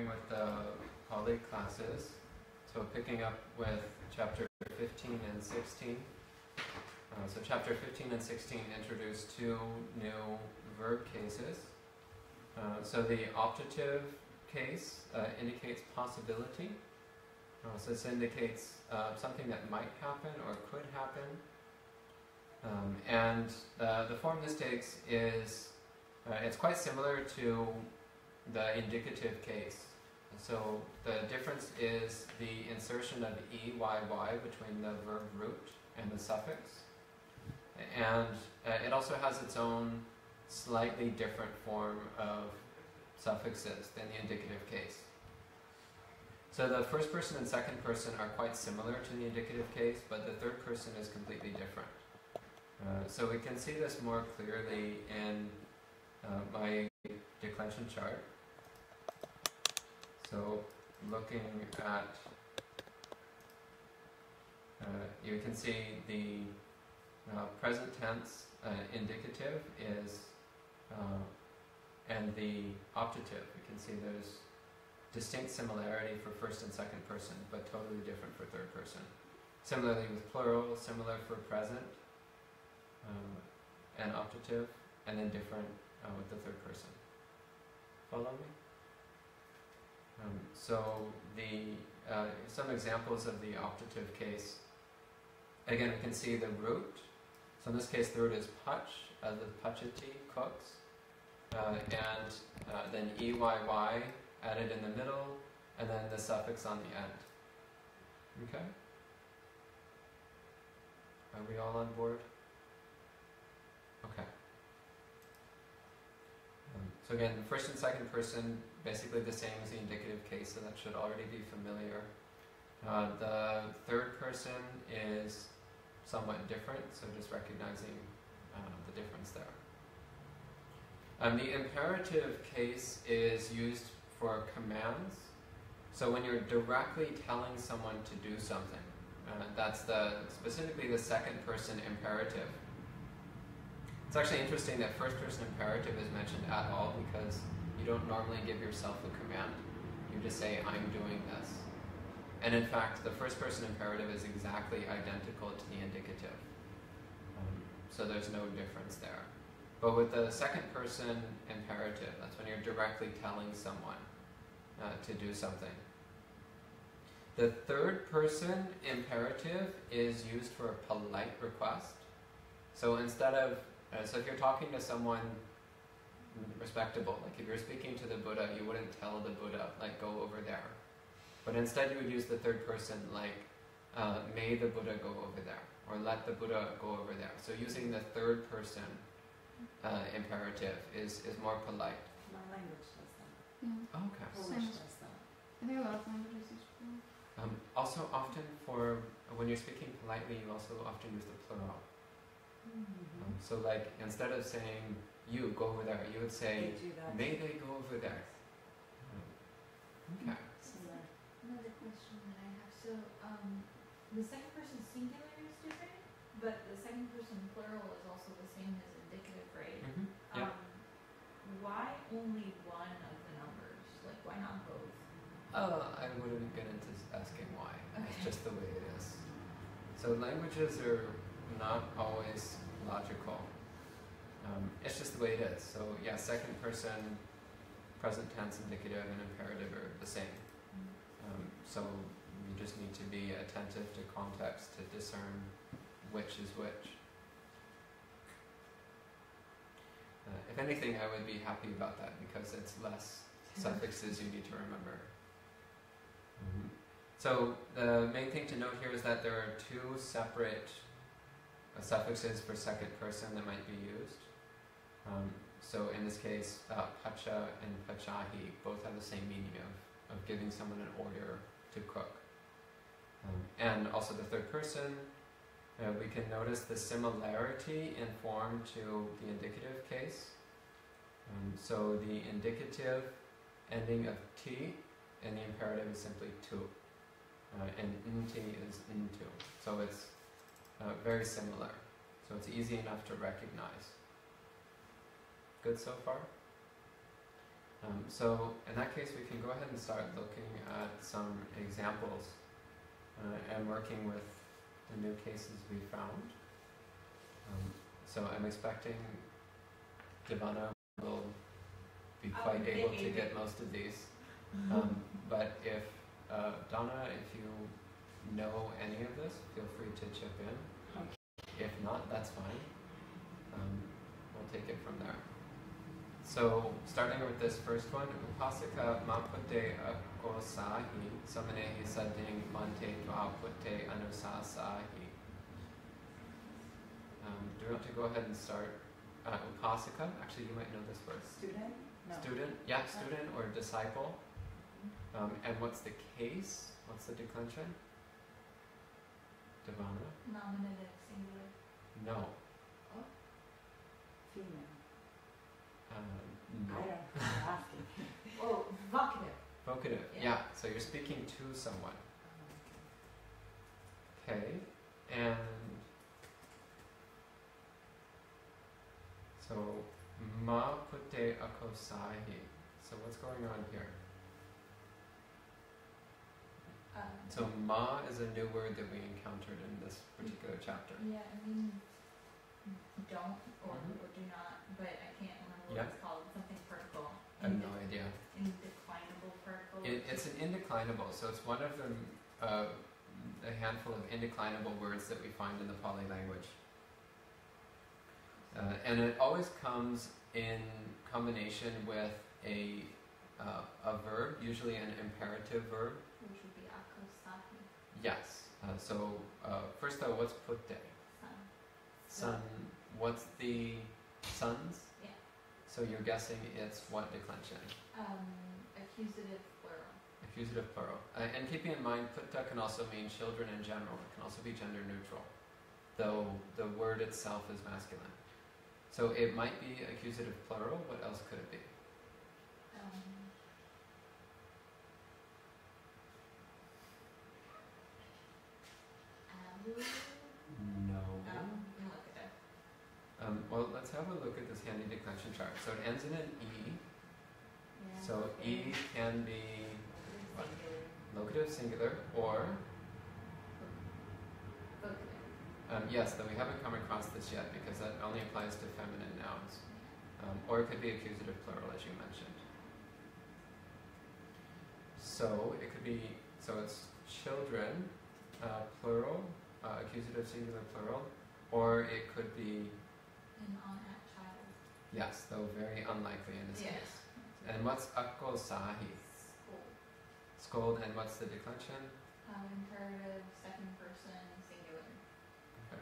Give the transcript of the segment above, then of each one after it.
with the poly classes. So picking up with chapter 15 and 16. So chapter 15 and 16 introduce two new verb cases. So the optative case indicates possibility. So this indicates something that might happen or could happen. And the form this takes is, it's quite similar to the indicative case. So the difference is the insertion of EYY between the verb root and the suffix. And it also has its own slightly different form of suffixes than the indicative case. So the first person and second person are quite similar to the indicative case, but the third person is completely different. So we can see this more clearly in my declension chart. So looking at, you can see the present tense indicative is, and the optative. You can see there's distinct similarity for first and second person, but totally different for third person. Similarly with plural, similar for present and optative, and then different with the third person. Follow me? So the some examples of the optative case. Again, we can see the root. So in this case, the root is pach, as with pachati, cooks, and then EYY added in the middle, and then the suffix on the end. Okay? Are we all on board? Okay. So again, first and second person, basically the same as the indicative case, so that should already be familiar. The third person is somewhat different, so just recognizing the difference there. The imperative case is used for commands. So when you're directly telling someone to do something, that's specifically the second person imperative. It's actually interesting that first person imperative is mentioned at all, because you don't normally give yourself a command. You just say, I'm doing this. And in fact, the first person imperative is exactly identical to the indicative. So there's no difference there. But with the second person imperative, that's when you're directly telling someone to do something. The third person imperative is used for a polite request. So instead of, so if you're talking to someone respectable, like if you're speaking to the Buddha, you wouldn't tell the Buddha, like, go over there. But instead you would use the third person, like, may the Buddha go over there, or let the Buddha go over there. So using the third person imperative is more polite. My language does that. Yeah. Oh, okay. Polish does that. I think a lot of languages use plural. Also, often for when you're speaking politely, you also often use the plural. So like, instead of saying, you, go over there, you would say, may they go over there. Okay. Another question that I have. So, the second person singular is different, but the second person plural is also the same as indicative, right? Yeah. Why only one of the numbers? Like, why not both? I wouldn't get into asking why. It's just the way it is. So languages are not always logical. It's just the way it is. So yeah, second person, present tense, indicative, and imperative are the same. So you just need to be attentive to context to discern which is which. If anything, I would be happy about that, because it's less suffixes you need to remember. So the main thing to note here is that there are two separate suffixes for second person that might be used. So in this case, pacha and pachahi both have the same meaning of giving someone an order to cook. And also the third person, we can notice the similarity in form to the indicative case. So the indicative ending of ti and the imperative is simply tu. And nti is ntu. So it's very similar. So it's easy enough to recognize. Good so far? So in that case, we can go ahead and start looking at some examples and working with the new cases we found. So I'm expecting Devana will be quite able to get most of these. But if Donna, if you know any of this, feel free to chip in. If not, that's fine. We'll take it from there. So starting with this first one, Upasika mapute akosahi samanehi sadding mante dvapute anusasahi. Do you want to go ahead and start? Upasika, actually you might know this word. Student? No. Student, yeah, student or disciple. And what's the case? What's the declension? Devana? Nominative singular. No. Female. No. I don't know. I'm asking. Oh, vocative. Vocative, Yeah. yeah. So you're speaking to someone. Okay, and so ma pute akosahi. So what's going on here? So ma is a new word that we encountered in this particular chapter. Yeah, I mean, don't or, Mhm. or do not, but I can't remember what Yeah. it's called. Something particle. I have no idea. Indeclinable particle. It's an indeclinable, so it's one of the a handful of indeclinable words that we find in the Pali language. And it always comes in combination with a verb, usually an imperative verb. Which would be akosahi. Yes. First though, what's putte? Sun. Sun. What's the sons? Yeah. So you're guessing it's what declension? Accusative plural. Accusative plural. And keeping in mind, putta can also mean children in general. It can also be gender neutral, though the word itself is masculine. So it might be accusative plural. What else could it be? Abu. No. Look at it. Well, let's have a look at this handy declension chart. So it ends in an E. Yeah. So E can be what? Singular. Locative singular or Vocative. yes, though we haven't come across this yet because that only applies to feminine nouns. Or it could be accusative plural, as you mentioned. So it could be, so it's children, plural, accusative singular plural, or it could be, And on at child. yes, though very unlikely in this Yeah. case. And what's akosahi? School. Scold, and what's the declension? Imperative, second person, singular. Okay.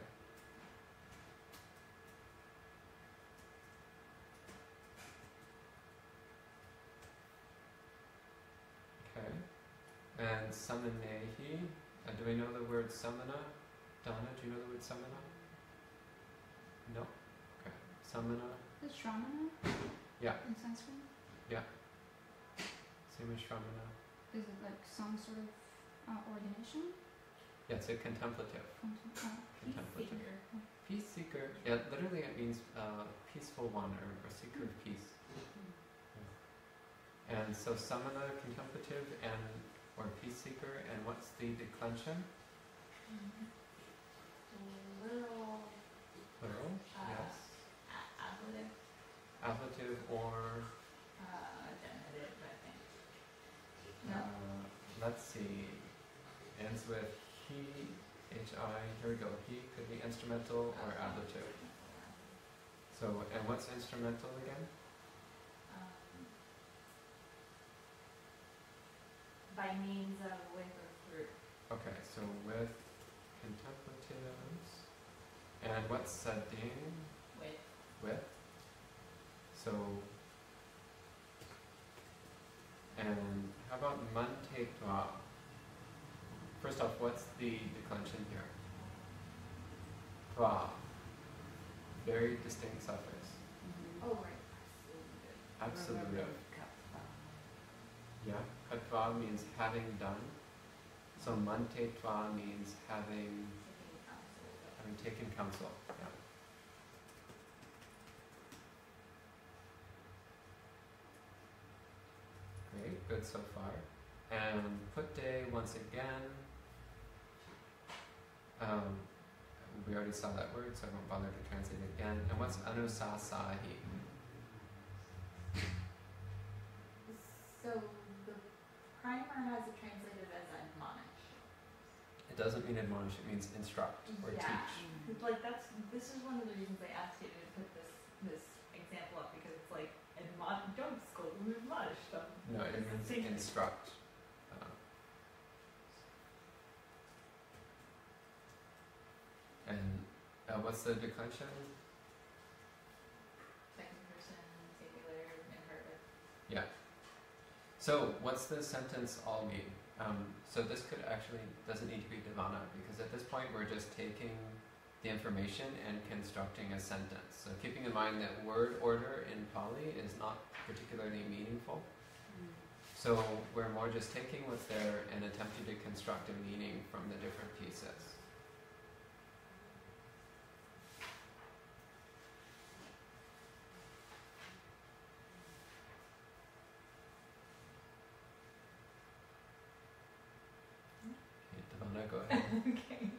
Okay. And samanehi. Do we know the word samana? Donna, do you know the word samana? No? Okay. Samana. Is Shramana? Yeah. In Sanskrit? Same as shramana. Is it like some sort of ordination? Yeah, it's a contemplative. Contemplative. Seeker. Peace seeker. Yeah, literally it means peaceful one or seeker of peace. And so samana, contemplative, and or peace seeker, and what's the declension? Literal. Plural. Yes. Ablative. Ablative or Genitive, I think. No. let's see. Ends with he, hi. Here we go. He could be instrumental or ablative. So, and what's instrumental again? By means of, with, or through. Okay, so with contemplatives. And what's sadding? With. With. So, and how about mante dwa? First off, what's the declension here? Dwa. Very distinct suffix. Oh, right. Absolutive. Yeah. Katva means having done. So mante tva means having taken counsel. Yeah. good so far. And putte once again. We already saw that word, so I won't bother to translate it again. And what's anusasahi? So the primer has it translated as admonish. It doesn't mean admonish, it means instruct or Yeah. teach. It's like this is one of the reasons I asked you to put this example up, because it's like don't scold them, admonish them. No, it It's the means same. instruct. And what's the declension? Second person, singular, imperative. Yeah. So what's the sentence all mean? So this could actually, doesn't need to be Devana, because at this point we're just taking the information and constructing a sentence. So keeping in mind that word order in Pali is not particularly meaningful. So we're more just taking what's there and attempting to construct a meaning from the different pieces. Okay, Devana, go ahead. Okay.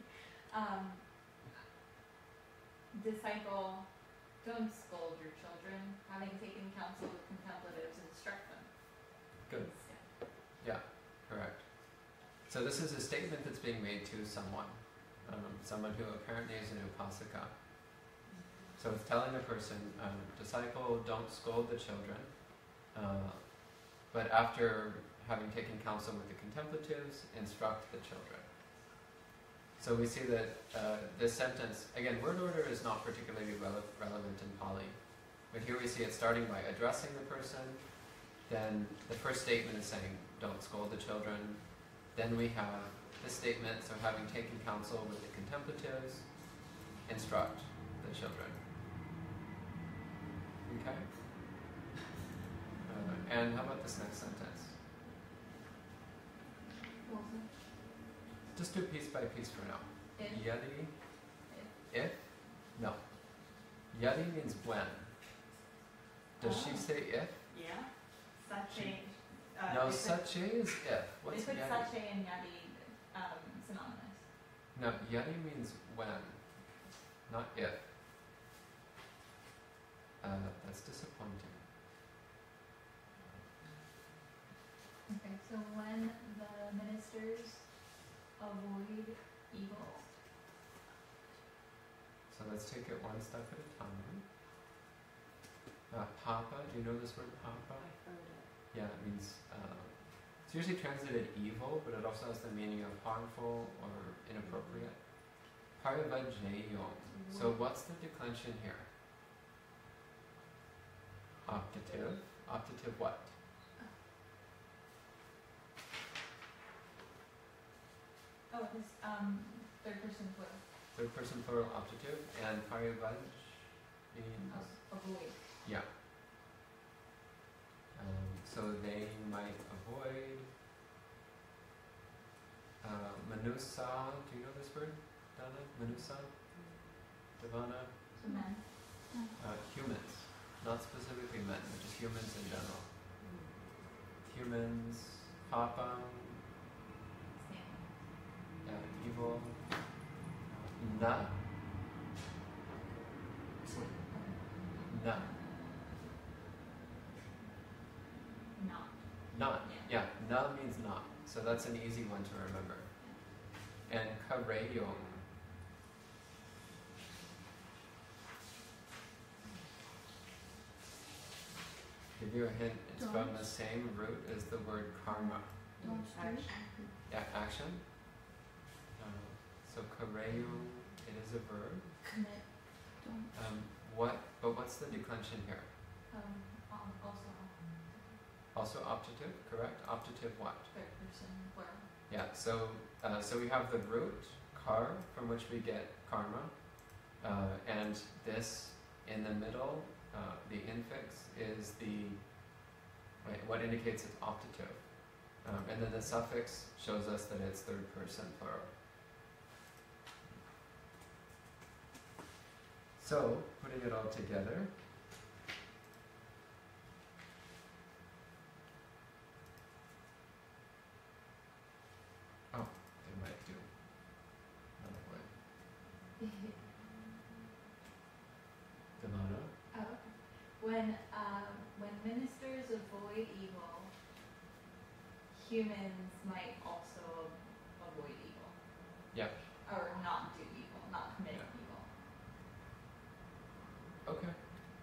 Disciple, don't scold your children. Having taken counsel with contemplatives, instruct them. Good. Yeah. Correct. So this is a statement that's being made to someone, someone who apparently is an upasaka. So it's telling a person, disciple, don't scold the children, but after having taken counsel with the contemplatives, instruct the children. So we see that this sentence, again, word order is not particularly relevant in Pali, but here we see it starting by addressing the person. Then the first statement is saying, don't scold the children. Then we have this statement, so having taken counsel with the contemplatives, instruct the children. Okay? And how about this next sentence? Just do piece by piece for now. If. Yadi, if? No. Yadi means when. Does she Oh. say if? Yeah. Sache. No, they put- sache is if. What's They put yadi? sache and yadi synonymous. No, yadi means when, not if. That's disappointing. Okay, so when the ministers avoid evil. So let's take it one step at a time. Papa, do you know this word papa? I've heard it. Yeah, it means, it's usually translated evil, but it also has the meaning of harmful or inappropriate. Parivajayom. So what's the declension here? Optative. Optative what? Oh, it is third person plural. Third person plural optative. And parivaj means? Avoid. Yeah. So they might avoid. Manusa, do you know this word, Dana? Manusa? Devana? So men. Humans. Not specifically men, but just humans in general. Humans, papa, evil, na, na, Not. not. Yeah, na means not. So that's an easy one to remember. And kareyong. Give you a hint, it's from Don't. the same root as the word karma. Don't do. Yeah, action. So kareyong, it is a verb. Commit. Don't. But what's the declension here? Also Also optative, correct? Optative what? third person plural. Yeah, so we have the root, kar, from which we get karma, and this in the middle, the infix is what indicates it's optative. And then the suffix shows us that it's third person plural. So, putting it all together, ministers avoid evil, humans might also avoid evil. Yeah. Or not do evil, not commit Yeah. evil. Okay.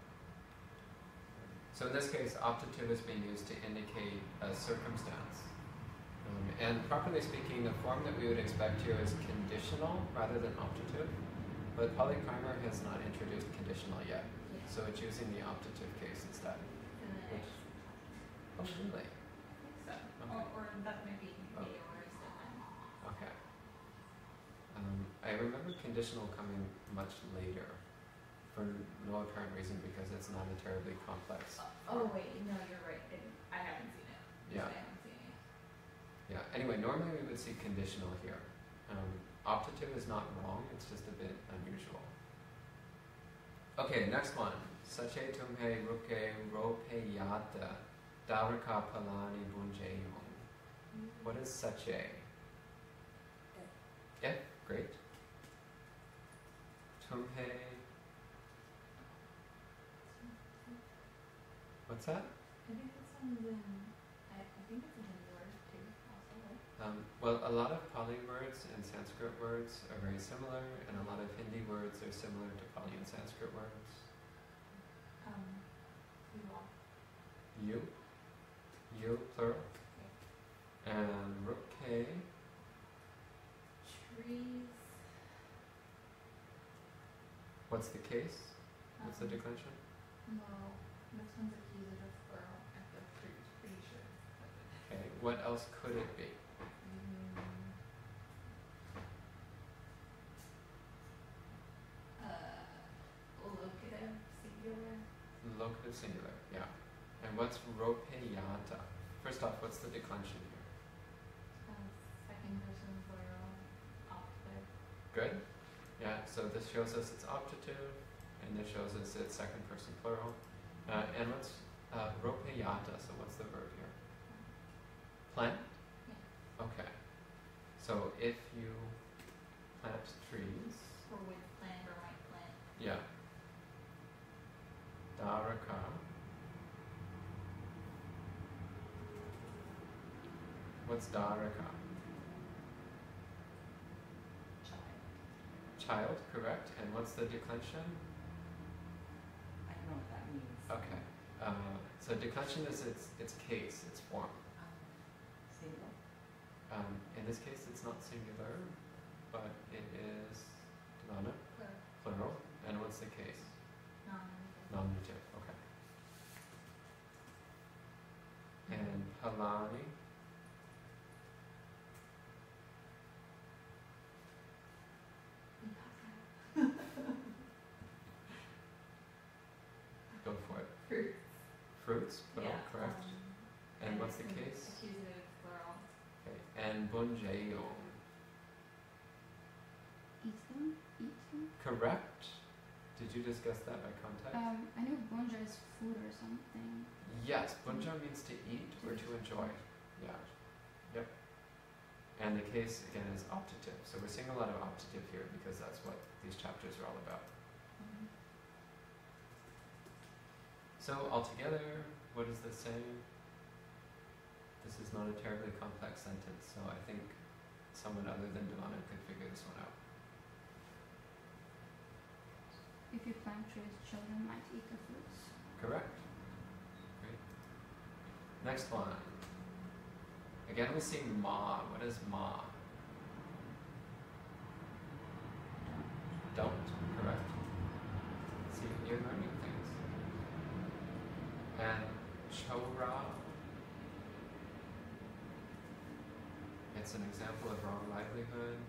So in this case, optative is being used to indicate a circumstance. And properly speaking, the form that we would expect here is conditional rather than optative. But polyprimer has not introduced conditional yet. Yeah. So it's using the optative case instead. And then Which- Oh, really? so. Okay. Or that might be Oh. or is different. Okay. I remember conditional coming much later for no apparent reason because it's not a terribly complex. Oh wait, no, you're right. I haven't seen it. Yeah. I haven't seen it. Yeah. Anyway, normally we would see conditional here. Optative is not wrong, it's just a bit unusual. Okay, next one. Sache tumhe ruke rope yata daraka palani bunjeyong. What is sache? Yeah, great. Tumhe. What's that? I think this one's in. I think it's in the word too. Also, right? Well, a lot of Pali words and Sanskrit words are very similar, and a lot of Hindi words are similar to Pali and Sanskrit words. You all. You, plural, and ruke. Trees. What's the case? What's the um, declension? No, this one's accusative plural. I'm pretty sure. Okay, what else could it be? Locative singular. Locative singular, yeah. And what's ropeyata? First off, what's the declension here? Second person plural. Optative. Good? Yeah, so this shows us it's optative, and this shows us it's second person plural. And what's ropeyata? So what's the verb here? Plant? Yeah. Okay. So if you plant trees, Or with plant or might plant. yeah. Daraka. What's daraka? Child. Child, correct. And what's the declension? I don't know what that means. Okay. So declension is its case, its form. Single. In this case, it's not singular, but it is Dvana, Plural. plural. And what's the case? Nominative. Nominative, okay. And palani, go for it. Fruits. Fruits, plural, Yeah, correct. And what's the it's an case? Accusative plural. Okay. And bunjeyong, Eat them? Eat them? correct. Did you just guess that by context? I know bonja is food or something. Yes, bunja means to eat or to enjoy. Yeah. Yep. And the case again is optative. So we're seeing a lot of optative here because that's what these chapters are all about. So altogether, what does this say? This is not a terribly complex sentence, so I think someone other than Devana could figure this one out. If you plant trees, children might eat the fruits. Correct. Great. Next one. Again, we see ma. What is ma? Don't. Correct. See, you're learning things. And chora. It's an example of wrong livelihood.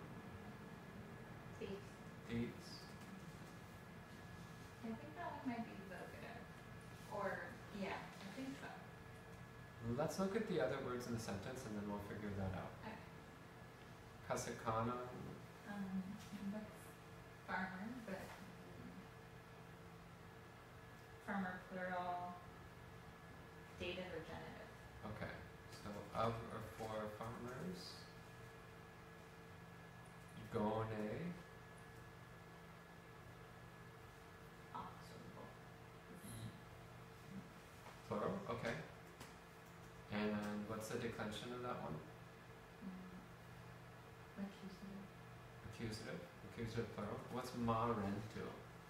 Thief. Thieves. I think that one might be vocative. Or, yeah, I think so. Let's look at the other words in the sentence and then we'll figure that out. Okay. Kasakana. That's farmer, but farmer plural, dative or genitive. Okay, so of or for farmers. Gone. Observable. okay. And what's the declension of that one? Accusative. Accusative. Accusative plural. What's marentu?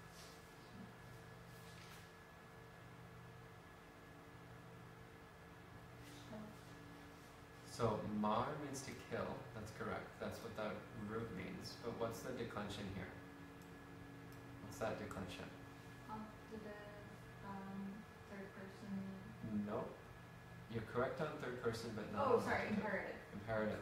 So mar means to kill. That's correct. That's what that root means. But what's the declension here? What's that declension? Positive, third person. No. You're correct on third person, but not Oh, on sorry, accusative. imperative. Imperative.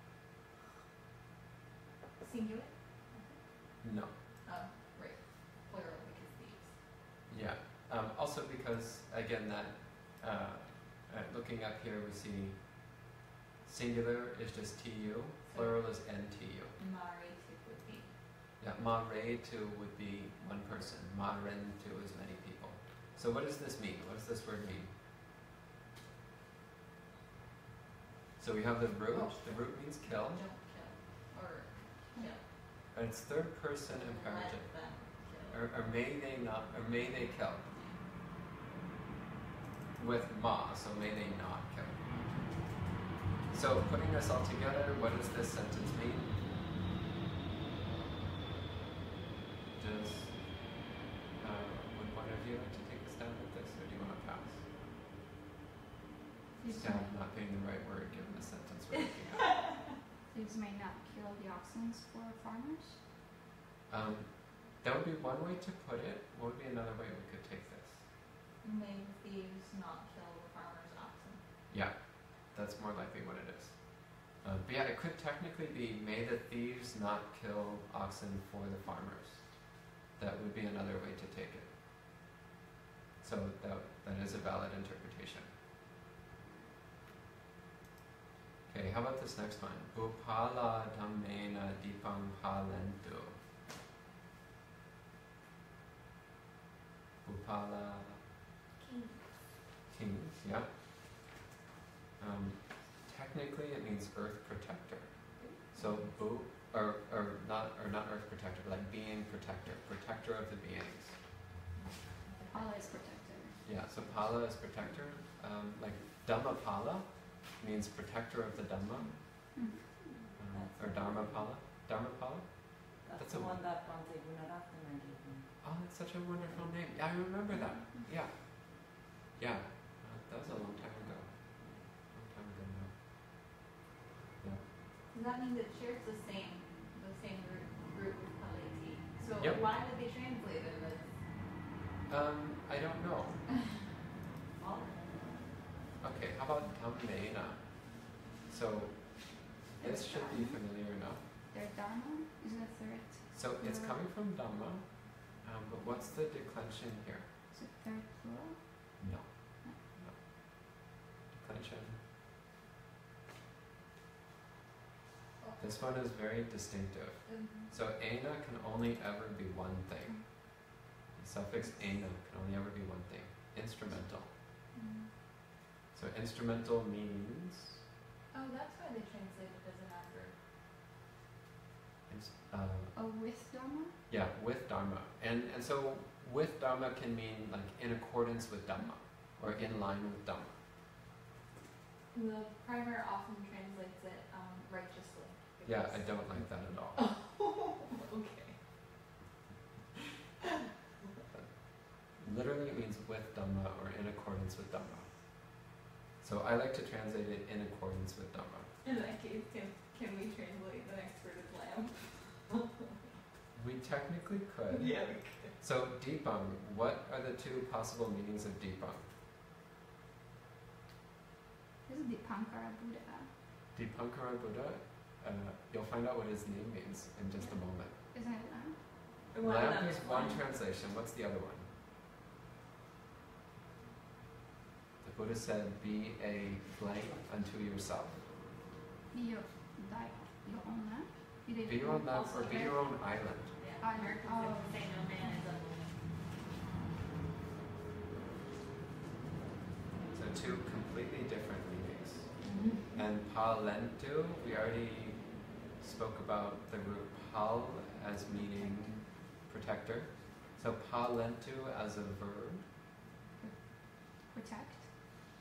Singular? No. Oh, right. Plural because thieves. Yeah. Also because, again, that looking up here, we see singular is just tu, plural is ntu. Maretu would be. Yeah, maretu would be one person. Marentu is many people. So what does this mean? What does this word mean? So we have the root. Oh. The root means kill. Don't kill. Or kill. And it's third person imperative. Let them kill. Or may they not, or may they kill. With ma, so may they not kill. So putting this all together, what does this sentence mean? Does, would one of you like to take a stab at this, or do you want to pass? Stab not being the right word given the sentence we're looking at. Thieves may not kill the oxen for farmers. That would be one way to put it. What would be another way we could take this? May the thieves not kill the farmer's oxen. Yeah, that's more likely what it is. But yeah, it could technically be, may the thieves not kill oxen for the farmers. That would be another way to take it. So that is a valid interpretation. Okay, how about this next one? Bupala dhammena dipam palentu. Bupala King. kings, yeah. Technically, it means earth protector. So or not earth protector, but like being protector, protector of the beings. Allah is protector. Yeah. So pala is protector. Like Dhammapala means protector of the Dhamma, or Dharmapala. Dharmapala. That's the a- one that Bhante Gunaratana gave me. Oh, that's such a wonderful name. Yeah, I remember that. Yeah. Yeah. That was a long time ago. Long time ago now. Yeah. Does that mean that shares the same root with Paleti? So Yep. why would they translate it as I don't know. all? Okay, how about Dhammena? So this should be familiar enough. Their dharma is the third. So it's coming from Dhamma, but what's the declension here? Is it third plural? No. No. Declension. This one is very distinctive. So ena can only ever be one thing. The suffix ena can only ever be one thing. Instrumental. So instrumental means Oh, that's why they translate it as an adverb. Oh, with dharma? yeah, with dharma. And so with dharma can mean like in accordance with dhamma or in line with dhamma. The primer often translates it righteously. Yeah, I don't like that at all. Okay. Literally it means with dhamma or in accordance with dhamma. So I like to translate it in accordance with dhamma. In that case, can we translate the next word as lamb? We technically could. Yeah, we could. So deepam, what are the two possible meanings of deepam? This is the Pankara Buddha. Dipankara Buddha, you'll find out what his name means in just a moment. Isn't it lamb? Lamp is one translation. What's the other one? The Buddha said, "Be a blank unto yourself. Be your own lamp? Be your own lamp, or be your own island." Yeah. I- Americans oh. like to say no man is a woman. So two completely different meanings. And palentu, we already spoke about the root pal as meaning protector. So palentu as a verb. Protect.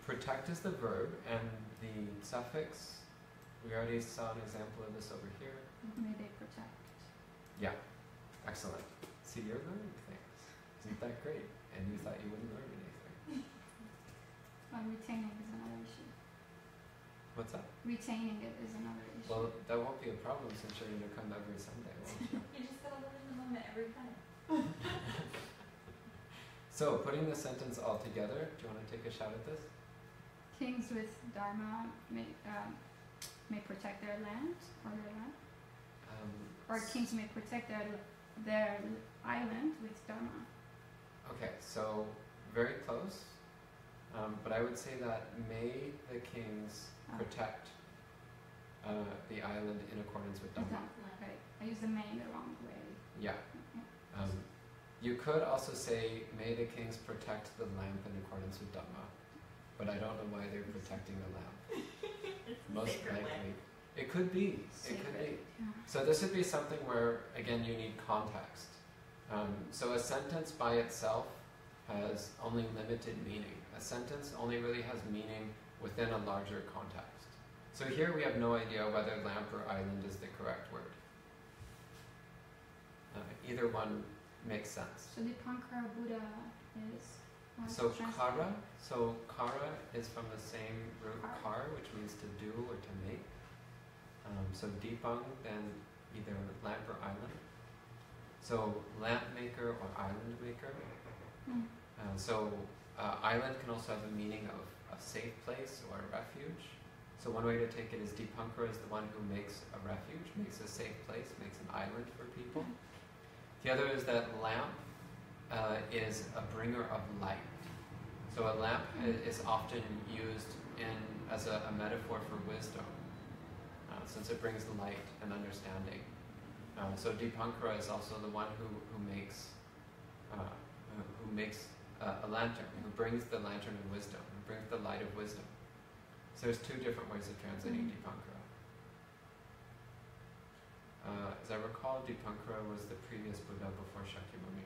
protect is the verb, and the suffix, we already saw an example of this over here. May they protect. Yeah, excellent. See, you're learning things. Isn't that great? And you thought you wouldn't learn anything. Well, retaining is another issue. What's that? Retaining it is another issue. Well, that won't be a problem since you're going to come every Sunday, won't you? You just gotta live in the moment every time. So, putting the sentence all together, do you want to take a shot at this? Kings with dharma may protect their land or their land, or kings may protect their island with dharma. Okay, so very close. But I would say that may the kings protect the island in accordance with Dhamma. Right. I use the may the wrong way. Yeah. You could also say, may the kings protect the lamp in accordance with Dhamma. But I don't know why they're protecting the lamp. It's the Most sacred likely. land. It could be. It could be. Yeah. So this would be something where, again, you need context. So a sentence by itself has only limited meaning. A sentence only really has meaning within a larger context. So here we have no idea whether lamp or island is the correct word. Either one makes sense. So the Pankara Buddha is. So kara is from the same root kar, which means to do or to make. So dipang, then either lamp or island. So lamp maker or island maker. Island can also have a meaning of a safe place or a refuge. So one way to take it is Dipankara is the one who makes a refuge, makes a safe place, makes an island for people. The other is that lamp is a bringer of light. So a lamp is often used as a metaphor for wisdom, since it brings light and understanding. So Dipankara is also the one who makes a lantern, who brings the lantern of wisdom, who brings the light of wisdom. So there's two different ways of translating Dipankara. As I recall, Dipankara was the previous Buddha before Shakyamuni.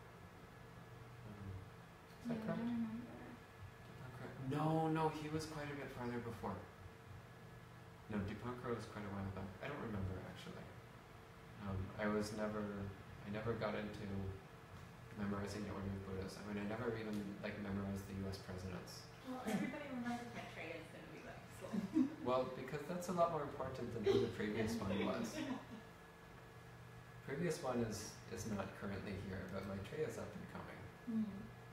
Is that correct? I don't remember. Dipankara? No, he was quite a bit farther before. No, Dipankara was quite a while back. I don't remember actually. I never got into memorizing the order of Buddhas. I mean, I never even memorized the U.S. presidents. Well, everybody remembers Maitreya is going to be like slow. Well, because that's a lot more important than who the previous one was. Previous one is not currently here, but Maitreya is up and coming.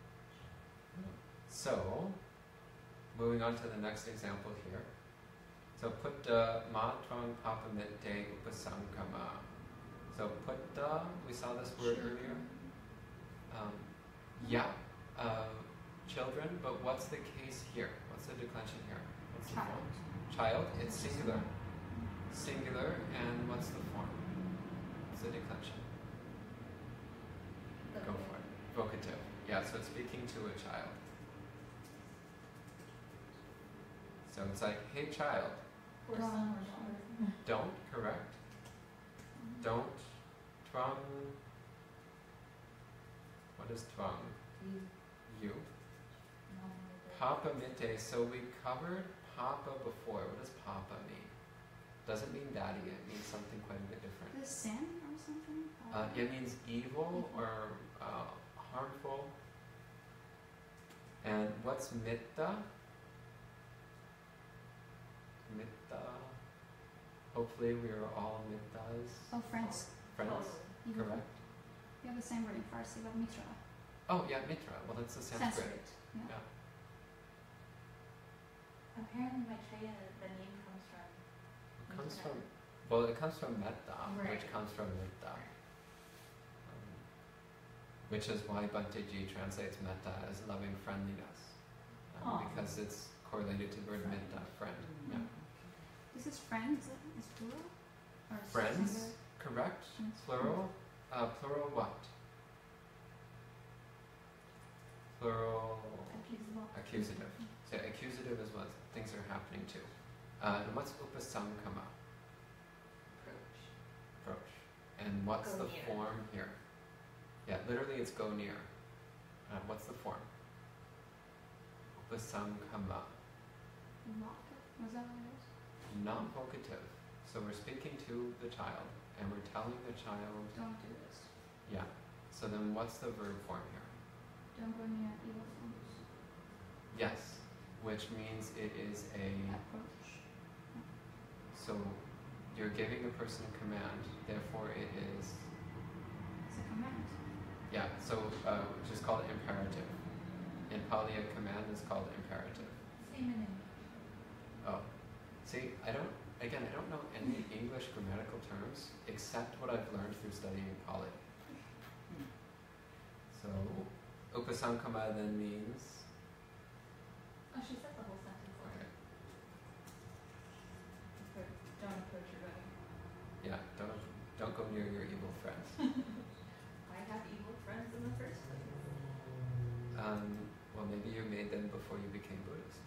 So, moving on to the next example here. So, putta ma tvang papamitte upasamkama. So, putta, we saw this word earlier. Children, but what's the case here? What's the declension here? What's the form? Child, it's singular. Singular, and what's the form? What's the declension? Go for it. Vocative. Yeah, so it's speaking to a child. So it's like, hey child, Or son or daughter. don't, correct? Don't, tvang. What is tvang? You. Papa mitte, so we covered papa before. What does papa mean? Doesn't mean daddy, it means something quite a bit different. The sin or something? It means evil or harmful. And what's mitta? Mitta. Hopefully we are all mittas. Oh, friends. Friends, You correct? You have the same word in Farsi, but mitra. Oh yeah, mitra. Well, that's the Sanskrit. Yeah. Yeah. Apparently Maitreya, the name comes from... It comes from, well, it comes from metta, which Right. comes from mitta. Which is why Bhante Ji translates metta as loving friendliness. Aw. Because it's correlated to the word mitta, friend. Yeah. This is friends, is plural? Or Friends, singular? correct? Friends. Plural? Plural what? Plural accusative. So accusative is what things are happening to. And what's upasamkama? Approach. And what's Go the near. form here? Yeah, literally it's go near. What's the form? Upasamkama. vocative. Was that what it was? Non-vocative. So we're speaking to the child, and we're telling the child, Don't do this. yeah. So then what's the verb form here? Don't go near evil things. Yes, which means it is a, Approach. so you're giving a person a command, therefore it is, It's a command. yeah, so which is called imperative. In Pali, a command is called imperative. Same in Oh, see, I don't know any English grammatical terms except what I've learned through studying Pali. So, upasankama then means, Oh, she said the whole sentence okay, already. Don't approach your buddy. yeah, don't go near your evil friends. I have evil friends in the first place. Well, maybe you made them before you became Buddhist.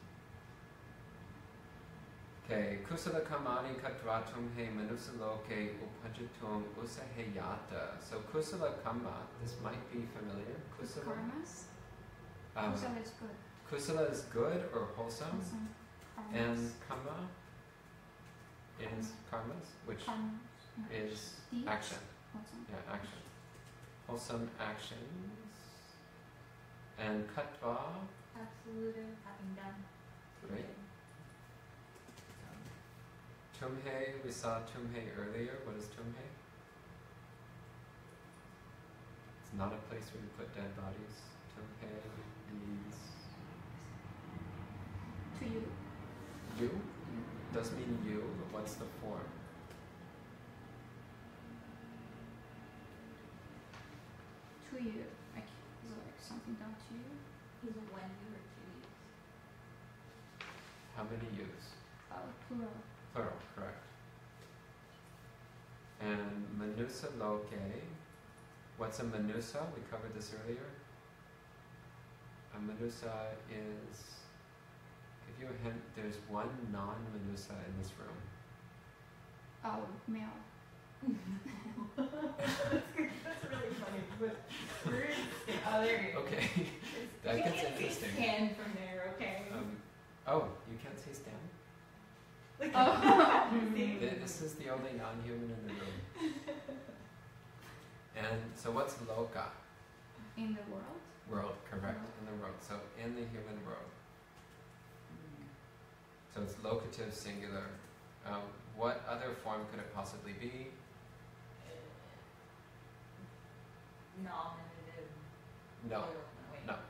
Okay, kusala kamani kadratum he manusaloke upajatum usaheyata. So kusala kama, this might be familiar. Kusala, Karmas. um, Kusala is good. kusala is good or wholesome, Wholesome. Karmas. and kama is karmas, which Karmas. Yeah. is Deeds. action. Wholesome. Yeah, action. Wholesome actions. And katva, Absolutive, having done. right? Tumhe, we saw tumhe earlier. What is tumhe? It's not a place where you put dead bodies. Tumhe means To you. you. Does mean you, but what's the form? To you. Like, is it like something done to you? Is it when you were to use? How many yous? Plural. Plural, correct. And manusa loke. What's a manusa? We covered this earlier. A manusa is, give you a hint, there's one non-manusa in this room. Oh, male. That's really funny. But where is oh, there you go. Okay, It's- that you gets can't see interesting. Scan from there, okay? Oh, you can't say Stan? Look Oh. at see? This is the only non-human in the room. And so what's loka? In the world. World, correct, in the world. So in the human world. So it's locative singular. What other form could it possibly be? Nominative. No, plural. Wait. no.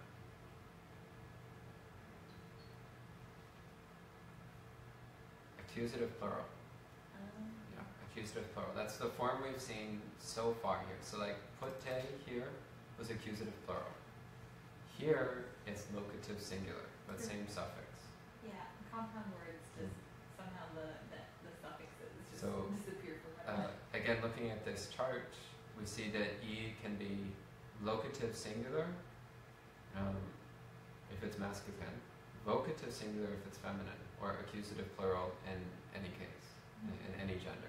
Accusative plural. Yeah, accusative plural. That's the form we've seen so far here. So like putte here was accusative plural. Here it's locative singular, but same suffix. Yeah, compound words just somehow the suffixes just So, disappear from it. Again, looking at this chart, we see that E can be locative singular if it's masculine, vocative singular if it's feminine, or accusative plural in any case, in any gender.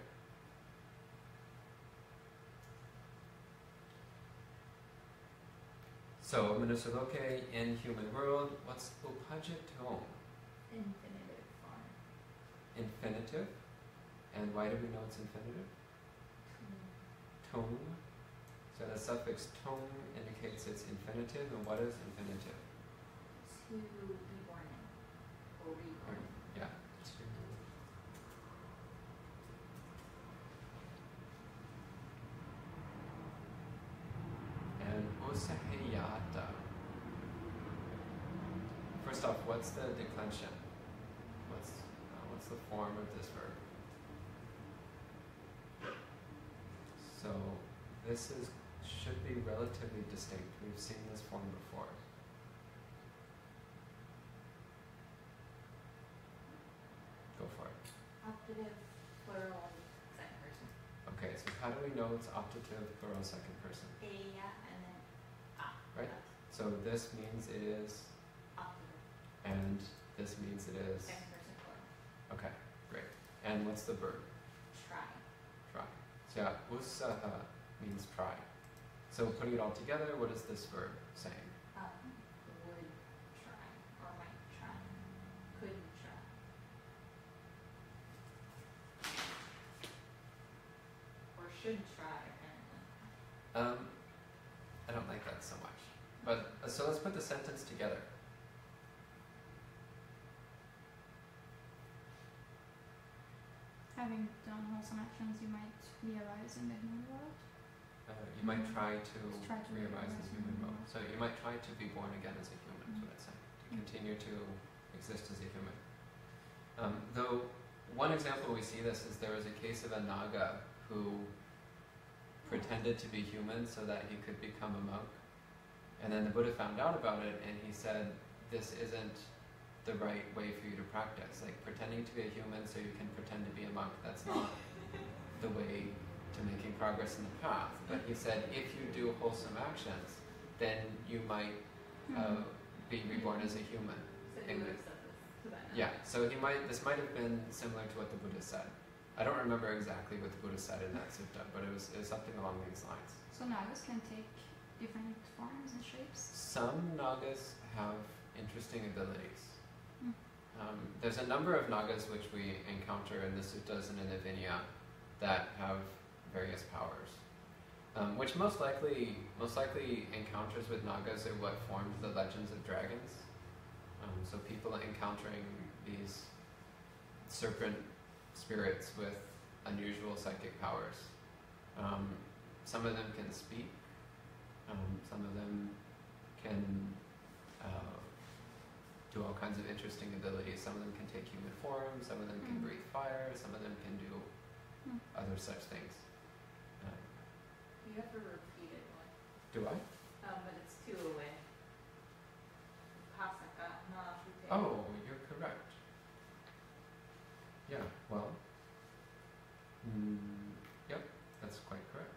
So, manusaloke in human world, what's upajatom? Infinitive form. Infinitive. And why do we know it's infinitive? Tum. So the suffix tum indicates it's infinitive, and what is infinitive? To be born in. Or reborn. Yeah. And usaheyata. First off, what's the declension? What's the form of this verb? So this should be relatively distinct. We've seen this form before. Go for it. Optative, plural, second person. Okay, so how do we know it's optative, plural, second person? Yeah, and then Right. So this means it is, optative, and this means it is. second person plural. Okay, great. And what's the verb? Try. Try. So yeah, usaha means try. So putting it all together, what is this verb saying? Would try, or might try, could try. should try, apparently. I don't like that so much. But so let's put the sentence together. Having done wholesome actions, you might re-arise in the human world. You might try to Try to re-arise in re-arise the human in the world. world. So you might try to be born again as a human, is what it's saying. To continue to exist as a human. Though one example we see this is there was a case of a Naga who pretended to be human so that he could become a monk. And then the Buddha found out about it and he said, this isn't the right way for you to practice. Like pretending to be a human so you can pretend to be a monk, that's not the way to making progress in the path. But he said, if you do wholesome actions, then you might be reborn as a human. So he would have said this to that now. Yeah, so this might have been similar to what the Buddha said. I don't remember exactly what the Buddha said in that sutta, but it was something along these lines. So nagas can take different forms and shapes. Some nagas have interesting abilities. Mm. There's a number of nagas which we encounter in the suttas and in the Vinaya that have various powers. Which most likely encounters with nagas are what formed the legends of dragons. So people encountering these serpent spirits with unusual psychic powers. Some of them can speak. Some of them can do all kinds of interesting abilities. Some of them can take human form. Some of them can breathe fire. Some of them can do other such things. You have to repeat it one. Do I? But it's two away. Pasaka, not Shute. Oh, you're correct. Yeah, well, yep, that's quite correct.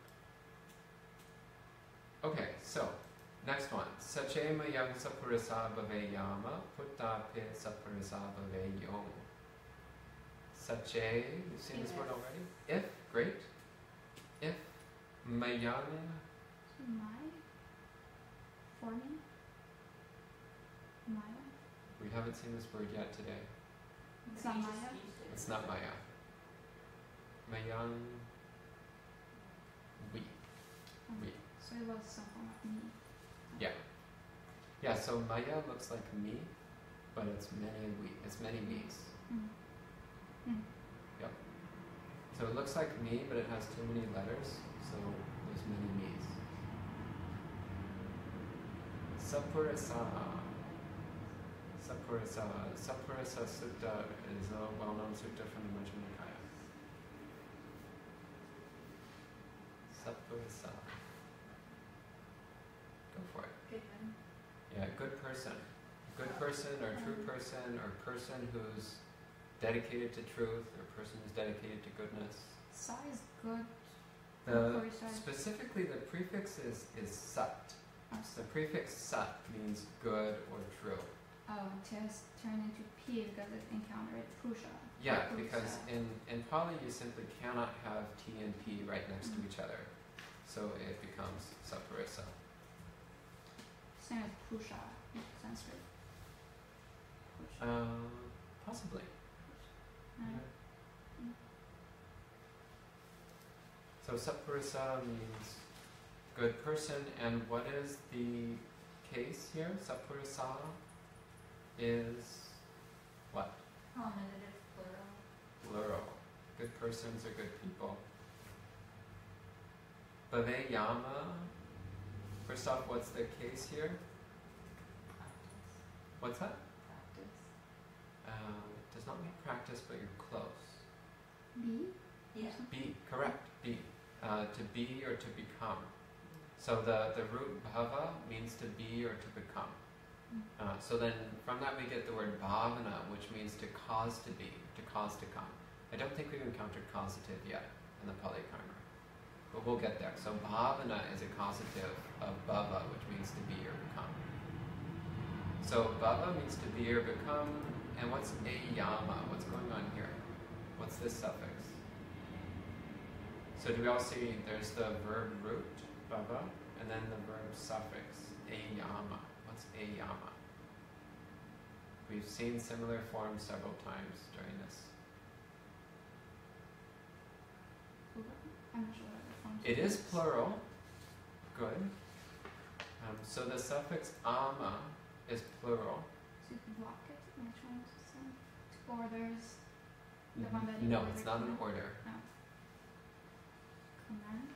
Okay, so, next one. Sache mayang sapurisa bhaveyama putta pe sapurisa bhaveyong. Sache, you've seen this word already? If, great. If mayang, My? Forming? Maya? we haven't seen this word yet today. It's not Maya? It's not Maya. Mayang, we. So it was some form of me. Yeah. Yeah, so Maya looks like me, but it's many me's. Yep. So it looks like me, but it has too many letters, so there's many me's. Sapurasa. Sapurasa Sutta is a well-known sutta from the Majjhima Nikaya. Sapurasa. Go for it. Good one. Yeah, good person. Good person or true person or person who's dedicated to truth or person who's dedicated to goodness. Sa is good. The, Sa. specifically the prefix is sat. Oh, The prefix sat means good or true. oh, it has turned into P because it encountered Purusha. Yeah, Purusha. because in Pali you simply cannot have T and P right next to each other. So it becomes sapurisa. Same as Purusha in Sanskrit. Purusha. Possibly. Right. So sapurisa means good person, and what is the case here? Sapurisa is what? Nominative plural. Plural. Good persons are good people. Bhaveyama. First off, what's the case here? Practice. What's that? Practice. Does not mean practice, but you're close. B? Yeah. Be, correct, be. To be or to become. So the root bhava means to be or to become. So then from that we get the word bhavana, which means to cause to be, to cause to come. I don't think we've encountered causative yet in the Pali grammar, but we'll get there. So bhavana is a causative of bhava, which means to be or become. So bhava means to be or become, and what's ayama? What's going on here? What's this suffix? So do we all see there's the verb root, bhava, and then the verb suffix, ayama. What's ayama? We've seen similar forms several times during this. I'm not sure what the It is plural. Good. So the suffix ama is plural. So you could block it. Which one is it? Orders. The one that you No, ordered it's not an from. order. Command.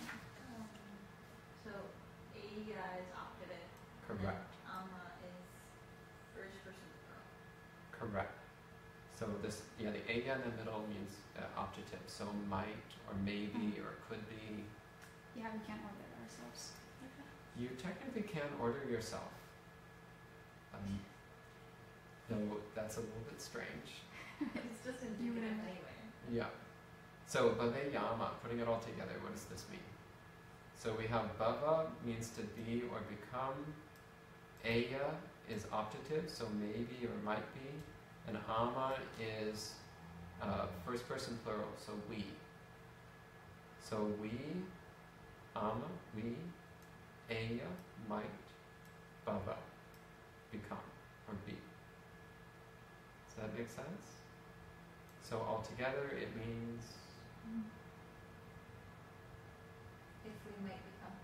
So Aya is optative. Correct. And Ama is first person plural. Correct. So this, yeah, the aya in the middle means optative. So might or maybe or could be. Yeah, we can't order it ourselves. You technically can order yourself. Though that's a little bit strange. It's just You indicative would- anyway. Yeah. So bhaveyama, putting it all together, what does this mean? So we have bhava means to be or become. Aya is optative, so maybe or might be. And ama is first person plural, so we. So we, ama, we, aya, might, bhava, become or be. Does that make sense? So altogether it means If we might become.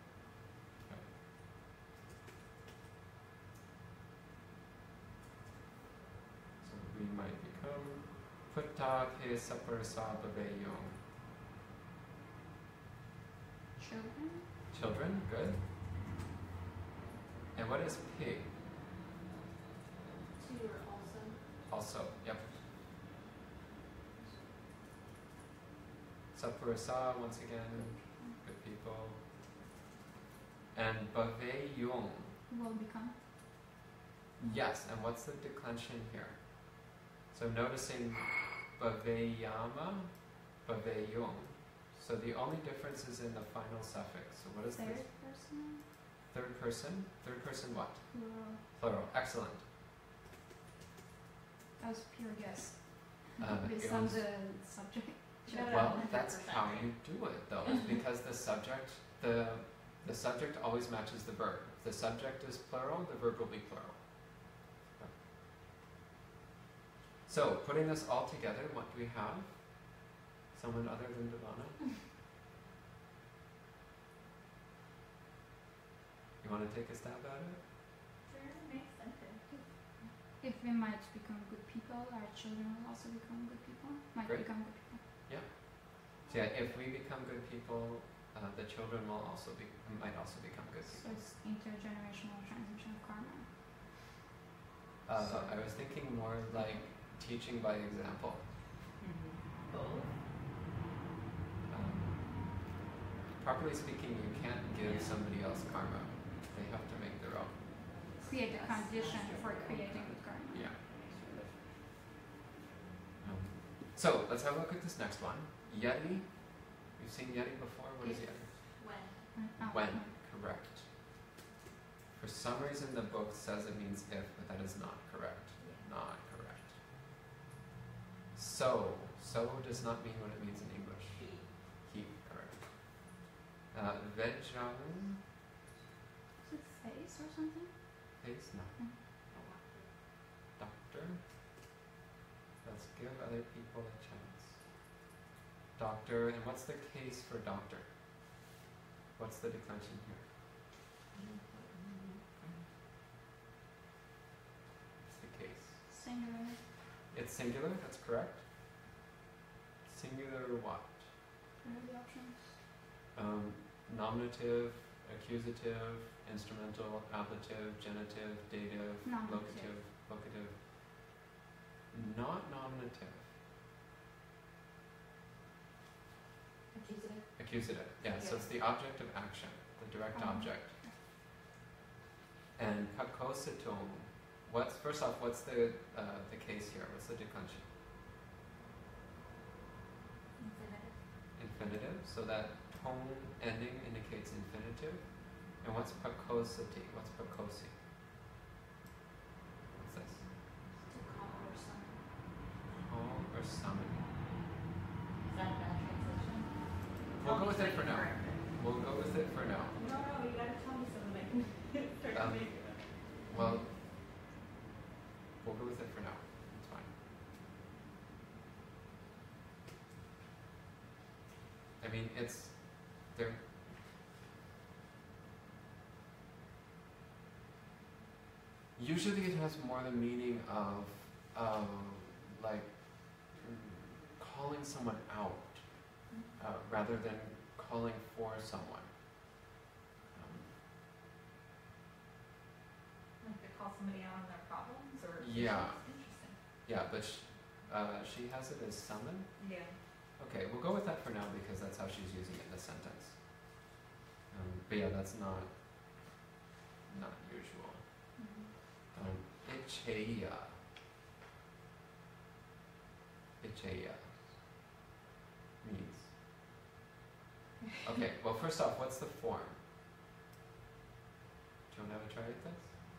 so we might become putta ke saparasa bhaveyong. Children. Children, good. And what is pig? Two are also. Also, yep. Saparasa, once again, good people. And bhaveyong. Will become. Yes, and what's the declension here? So noticing bhaveyama, bhaveyong. So the only difference is in the final suffix. So what is Third this? person. Third person? Third person what? Plural. Plural. Excellent. That was pure guess. it Based on was- the subject. No, no, Well, 100%. that's how you do it though, is because the subject always matches the verb. If the subject is plural, the verb will be plural. So, putting this all together, what do we have? Someone other than Devana? You want to take a stab at it? Sure, makes sense. If we might become good people, our children will also become good people. Might Great. become good people. So yeah, if we become good people, the children will might also become good So people. it's intergenerational transmission of karma. I was thinking more like teaching by example. Both. Properly speaking, you can't give somebody else karma. They have to make their own. Create the condition for creating good karma. Yeah. So let's have a look at this next one. Yeti. You've seen Yeti before. What is If. Yeti? When. When. Correct. For some reason, the book says it means if, but that is not correct. Not correct. So does not mean what it means in English. He, correct. Vejang, Is it face or something? face, no. Doctor. Let's give other people a chance. Doctor, and what's the case for doctor? What's the declension here? What's the case? Singular. It's singular, that's correct. Singular what? What are the options? Nominative, accusative, instrumental, ablative, genitive, dative, Nominative. vocative. Not nominative. Accusative. Accusative, yeah, so Okay. it's the object of action, the direct object. And kakositum, first off, what's the case here? What's the declension? Infinitive. Infinitive, so that tone ending indicates infinitive. And what's pakosity? What's pakosi? What's this? To call or summon. Call or summon? Is that a bad translation? We'll go with it for now. Correct. We'll go with it for now. No, you gotta tell me something I can start Um, to make it. Well, we'll go with it for now. It's fine. I mean, it's They're usually it has more the meaning of like calling someone out rather than calling for someone. Like to call somebody out on their problems or Yeah. issues? Interesting. Yeah, but she has it as summon. Yeah. Okay, we'll go with that for now because that's how she's using it in the sentence. But yeah, that's not usual. Icheia. Icheia means. Okay, well first off, what's the form? Do you want to have a try at this?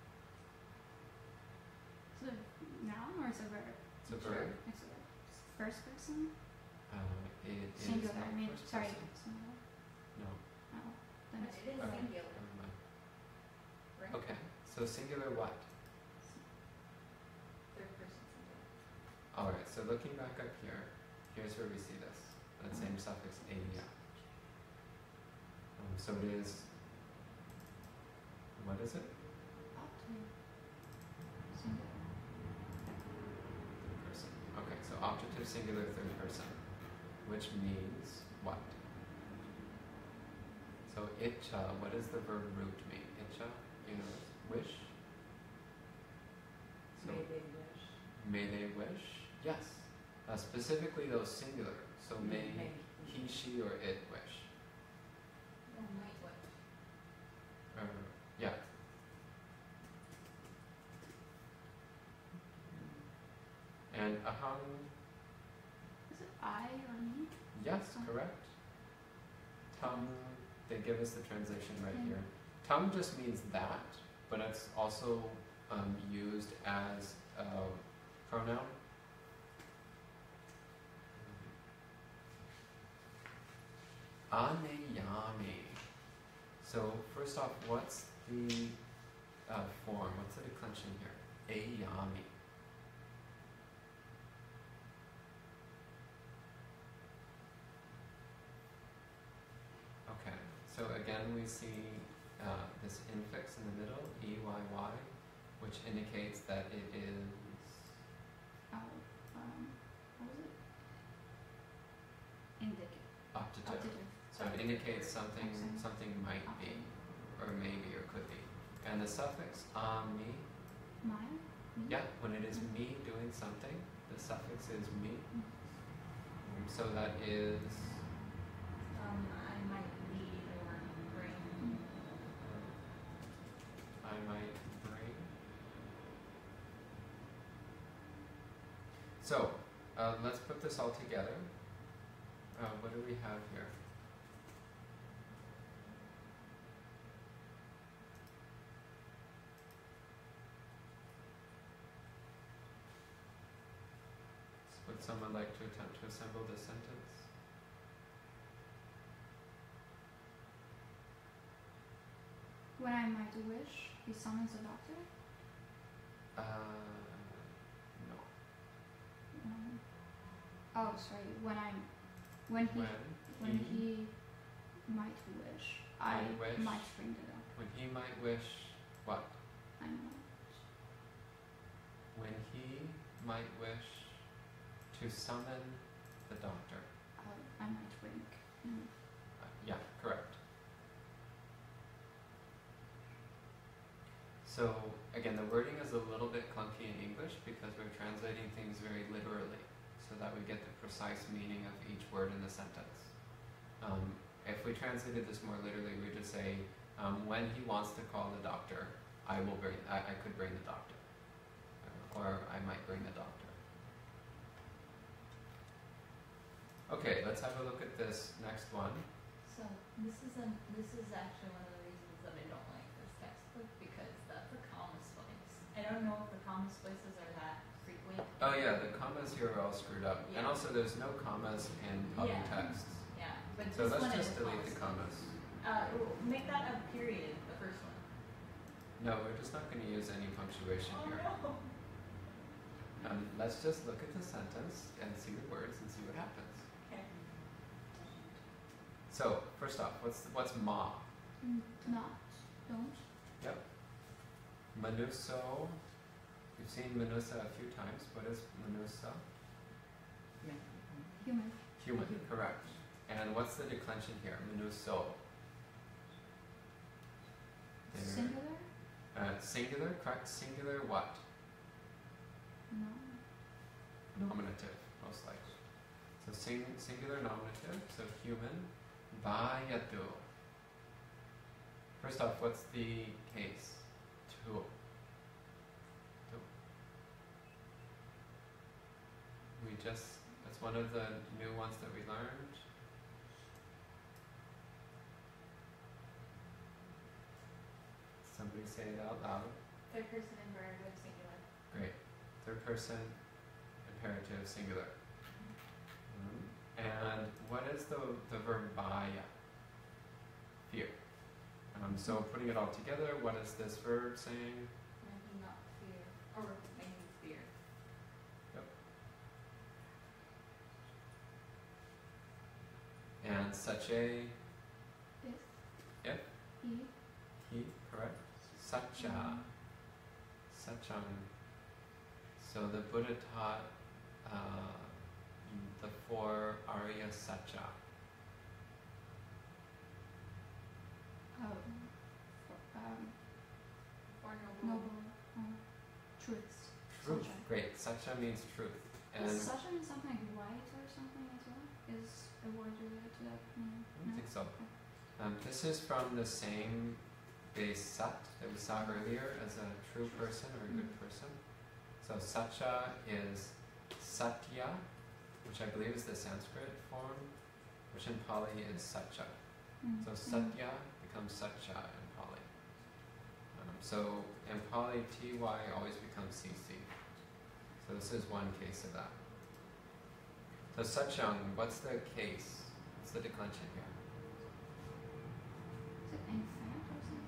It's a noun or it's a verb? It's a verb. It's a first person? It is Singular, not I mean, first sorry. person. Singular. No. Oh, then it's It is Okay. singular, Never mind. right? Okay, so singular what? Third person singular. Alright, so looking back up here, here's where we see this. That same suffix eia. So it is, what is it? optative. Singular. Third person. Okay, so optative singular third person, which means what? So itcha, what does the verb root mean? Itcha, you know, wish? So May they wish. may they wish? Yes. Specifically those singular. So may he, she, or it wish. Oh, might what? Yeah. And aham, Is it I or me? yes, correct. Tam, they give us the translation right Mm. here. Tam just means that, but it's also used as a pronoun. Aneyami. So first off, what's the form? What's the declension here? Ayami. Okay, so again we see this infix in the middle, EYY, which indicates that it is Oh, what was it? Indicative. optative. Optative. So it indicates something Accent. something might be, or maybe, or could be. And the suffix ami, Mine? Me? yeah, when it is me doing something, the suffix is me. So that is I might lead or bring. I might bring. So let's put this all together. What do we have here? Would someone like to attempt to assemble this sentence? When I might wish, he summons a doctor. No. Oh, sorry. When he might wish, I Might wish. might bring the doctor. When he might wish what? I might. When he might wish to summon the doctor. I might bring. Yeah, correct. So again, the wording is a little bit clunky in English because we're translating things very literally so that we get the precise meaning of each word in the sentence. If we translated this more literally, we would just say, when he wants to call the doctor, I could bring the doctor. Or I might bring the doctor. Okay, let's have a look at this next one. So this is actually one of the reasons that I don't like this textbook because that's a comma splice. I don't know if the comma splices are that frequent. Oh yeah, the commas here are all screwed up. And Yeah. also there's no commas in public Yeah. texts. Yeah, but So this let's one is just a delete the comma commas. splice. Make that a period, the first one. No, we're just not going to use any punctuation Oh here. no. Let's just look at the sentence and see the words and see what happens. Okay. So first off, what's ma? Not, don't. Yep. Manuso. You've seen manusa a few times. What is manusa? Human. Human, correct. And what's the declension here? Manuso. There. Singular? Singular, correct. Singular what? No. Nominative, most likely. So singular nominative, so human. Bayadu. First off, what's the case? Tu. That's one of the new ones that we learned. Somebody say it out loud. Third person imperative singular. Great. Third person imperative singular. And what is the verb baya? Fear. So putting it all together, what is this verb saying? Maybe not fear. Or maybe fear. And such a If. If. He. he, correct? Sacha. Sachang. So the Buddha taught the four Arya Sacha. Or Noble truths. Truth. Sacha. Great. Sacha means truth. And Does Sacha mean something like white or something as well? Is a word related to that? I don't think so. This is from the same base sat that we saw earlier as a true person or a good person. So Sacha is Satya, which I believe is the Sanskrit form, which in Pali is Sacha. So Satya becomes Sacha in Pali. So in Pali, Ty always becomes CC. So this is one case of that. So Sachang, what's the case? What's the declension here? Is it infinite or something?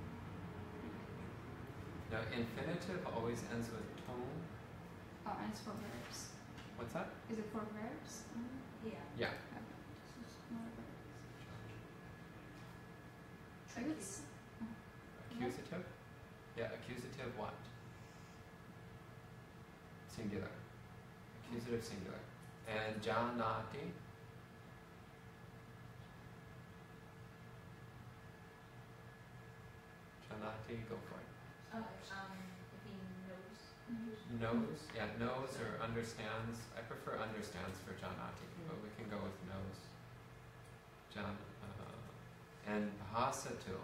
Now, infinitive always ends with tone. Oh, and it's for verbs. What's that? Is it for verbs? Yeah. Yeah. This is not a verb. Truths? Accusative? Yeah, accusative what? Singular. Accusative singular. And janati? Janati, go for it. If he knows. Knows? Yeah, knows or understands. I prefer understands for janati, but we can go with knows. And bhasatu.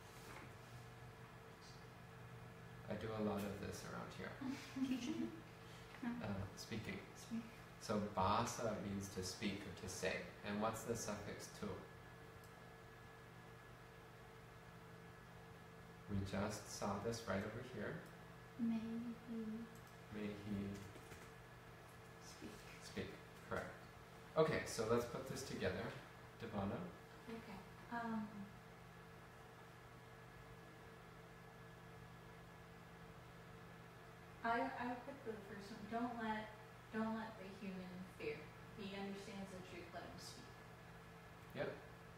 I do a lot of this around here. Teaching? Speaking. Speak. So bhasa means to speak or to say. And what's the suffix tu? We just saw this right over here. May he May he speak. speak. Correct. Okay, so let's put this together. Devana? Okay. I would put the first one. Don't let the human fear. He understands the truth. Let him speak. Yep.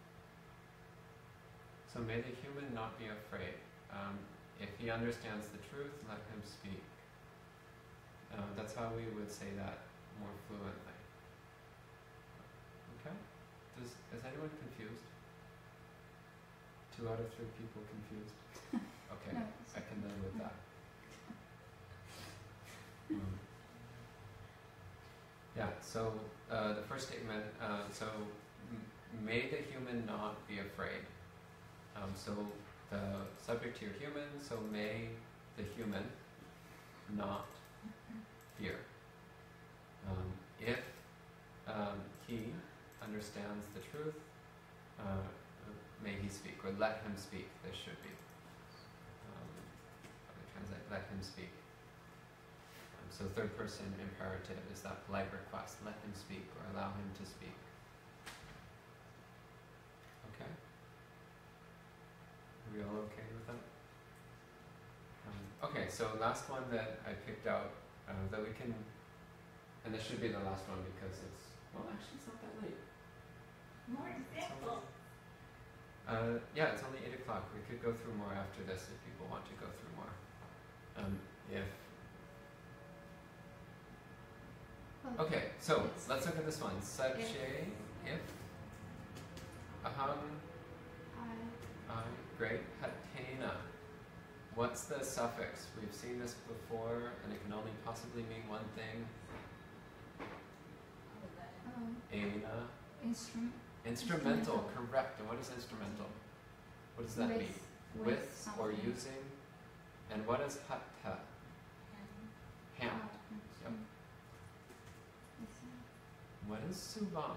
So may the human not be afraid. If he understands the truth, let him speak. That's how we would say that more fluently. Okay? Is anyone confused? 2 out of 3 people confused? Okay, No, I can live with that. Yeah, so the first statement, may the human not be afraid. So the subject here, human, so may the human not fear. If he understands the truth, may he speak, or let him speak, this should be. I translate, let him speak. So third person imperative is that polite request, let him speak, or allow him to speak. Okay? Are we all okay with that? Okay, so last one that I picked out that we can, and this should be the last one because it's, well actually it's not that late. More It's examples. only Yeah, it's only 8 o'clock. We could go through more after this if people want to go through more. If Well, Okay, so It's- let's look at this one. Sache, if, aham, I, great. Hatena. What's the suffix? We've seen this before, and it can only possibly mean one thing. Ana. Instrument. Instrumental, correct. And what is instrumental? What does that mean? With or something. using. And what is hatta? Hand. Yep. What is subang?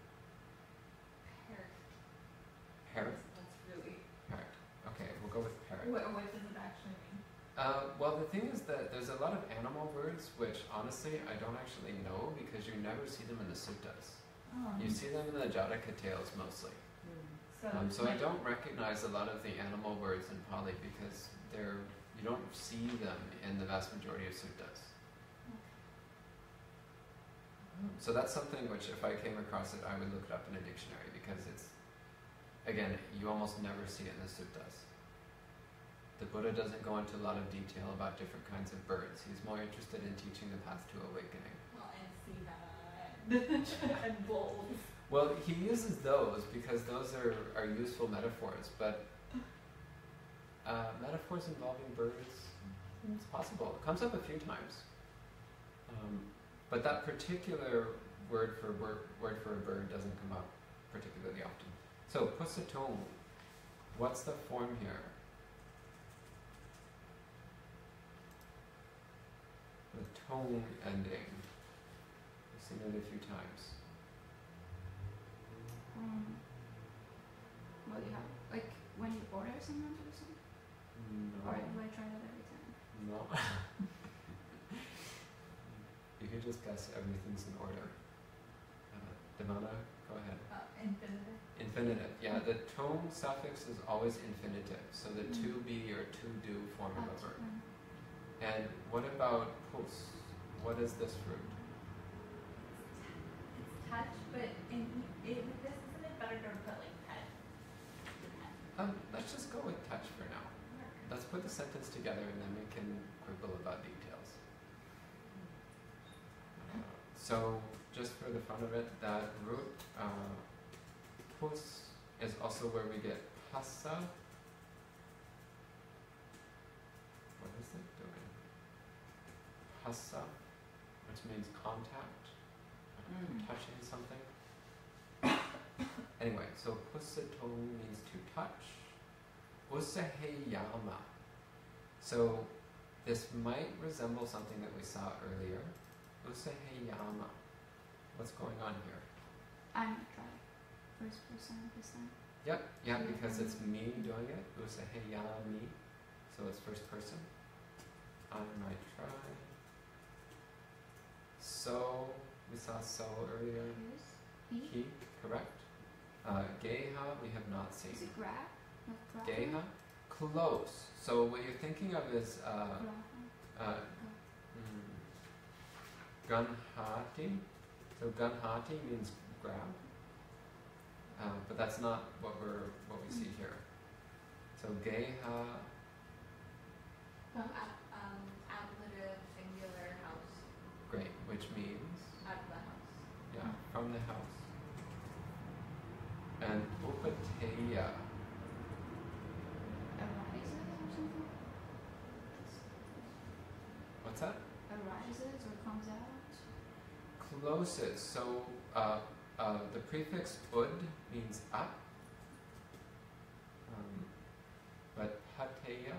Parrot? That's really. Parrot. Okay, we'll go with parrot. What does it actually mean? Well, the thing is that there's a lot of animal words which honestly I don't actually know because you never see them in the suttas. You see them in the Jataka tales mostly. So I don't recognize a lot of the animal words in Pali because you don't see them in the vast majority of suttas. So that's something which if I came across it, I would look it up in a dictionary because it's, again, you almost never see it in the suttas. The Buddha doesn't go into a lot of detail about different kinds of birds. He's more interested in teaching the path to awakening. Well, and see that and bulls. Well, he uses those because those are useful metaphors, but metaphors involving birds, it's possible. It comes up a few times. But that particular word for a bird doesn't come up particularly often. So, pusatong, what's the form here? The tone ending. We've seen it a few times. Well, you have, like, when you order someone to do something? No. Or do I try that every time? No. You could just guess everything's in order. Devana, go ahead. Infinitive. Infinitive. Yeah, the tone suffix is always infinitive. So the to be or to do form of a verb. And what about pus? What is this root? It's touch, but with this, isn't it better to put like pet? Let's just go with touch for now. Let's put the sentence together and then we can quibble about details. So, just for the fun of it, that root, pus, is also where we get pasa. What is it doing? Pasa, which means contact, touching something. Anyway, so pusatong means to touch. Usaheyama. So, this might resemble something that we saw earlier. Usaheyama. What's going on here? I'm gonna try first person this time. Yep, yeah, because it's me doing it. Usaheyami. So it's first person. I might try. So, we saw so earlier. Here's He, correct. Geha, we have not seen. Is it grab? Not grab? Geha? Close. So what you're thinking of is Gunhati. So Gunhati means grab, but that's not what we see here. So Geha. Ablative singular house. Great, which means Out of the house. yeah, from the house. And Upateya. Arises or something? What's that? Arises or comes out? Closest. So the prefix ud means up, but pateya.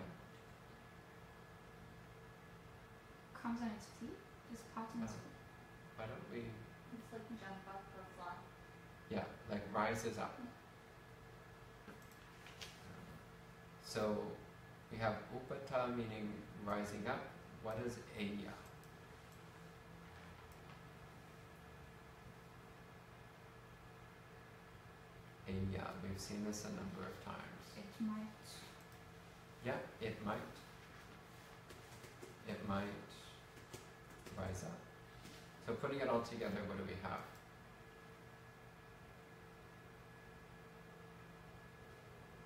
Comes on its feet? Just pops on its feet? Why don't we? It's like jump up or fly. Yeah, like rises up. So we have upata meaning rising up. What is aya? Aya, we've seen this a number of times. It might. Yeah, it might. It might rise up. So putting it all together, what do we have?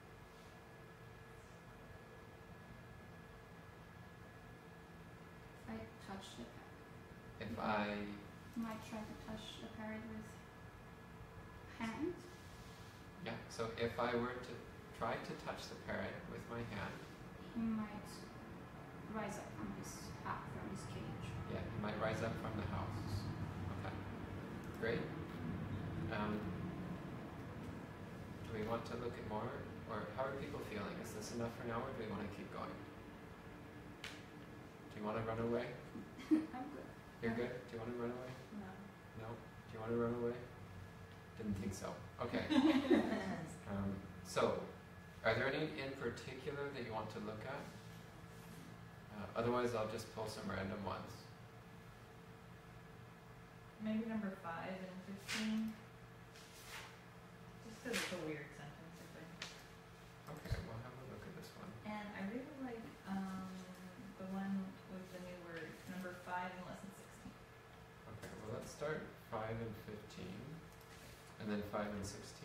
touch the parrot. If I, Might try to touch the parrot with hand. yeah, so if I were to try to touch the parrot with my hand, He might rise up from his cage. yeah, he might rise up from the house. Okay, great. Do we want to look at more, or how are people feeling? Is this enough for now, or do we want to keep going? Do you want to run away? I'm good. You're good? Do you want to run away? No. No? Do you want to run away? Didn't think so. Okay. So, are there any in particular that you want to look at? Otherwise, I'll just pull some random ones. Maybe number 5 and 15. Just because it's a weird sentence, I think. Okay, we'll have a look at this one. And I really like the one with the new word, number 5 in lesson 16. Okay, well let's start 5 and 15, and then 5 and 16.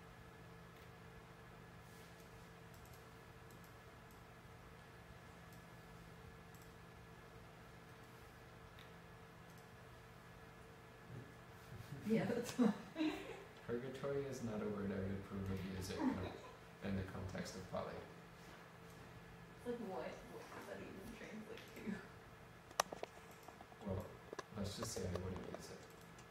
Yeah, that's fine. Purgatory is not a word I would approve of using in the context of Pali. It's like, what does that even translate to? Well, let's just say I wouldn't use it.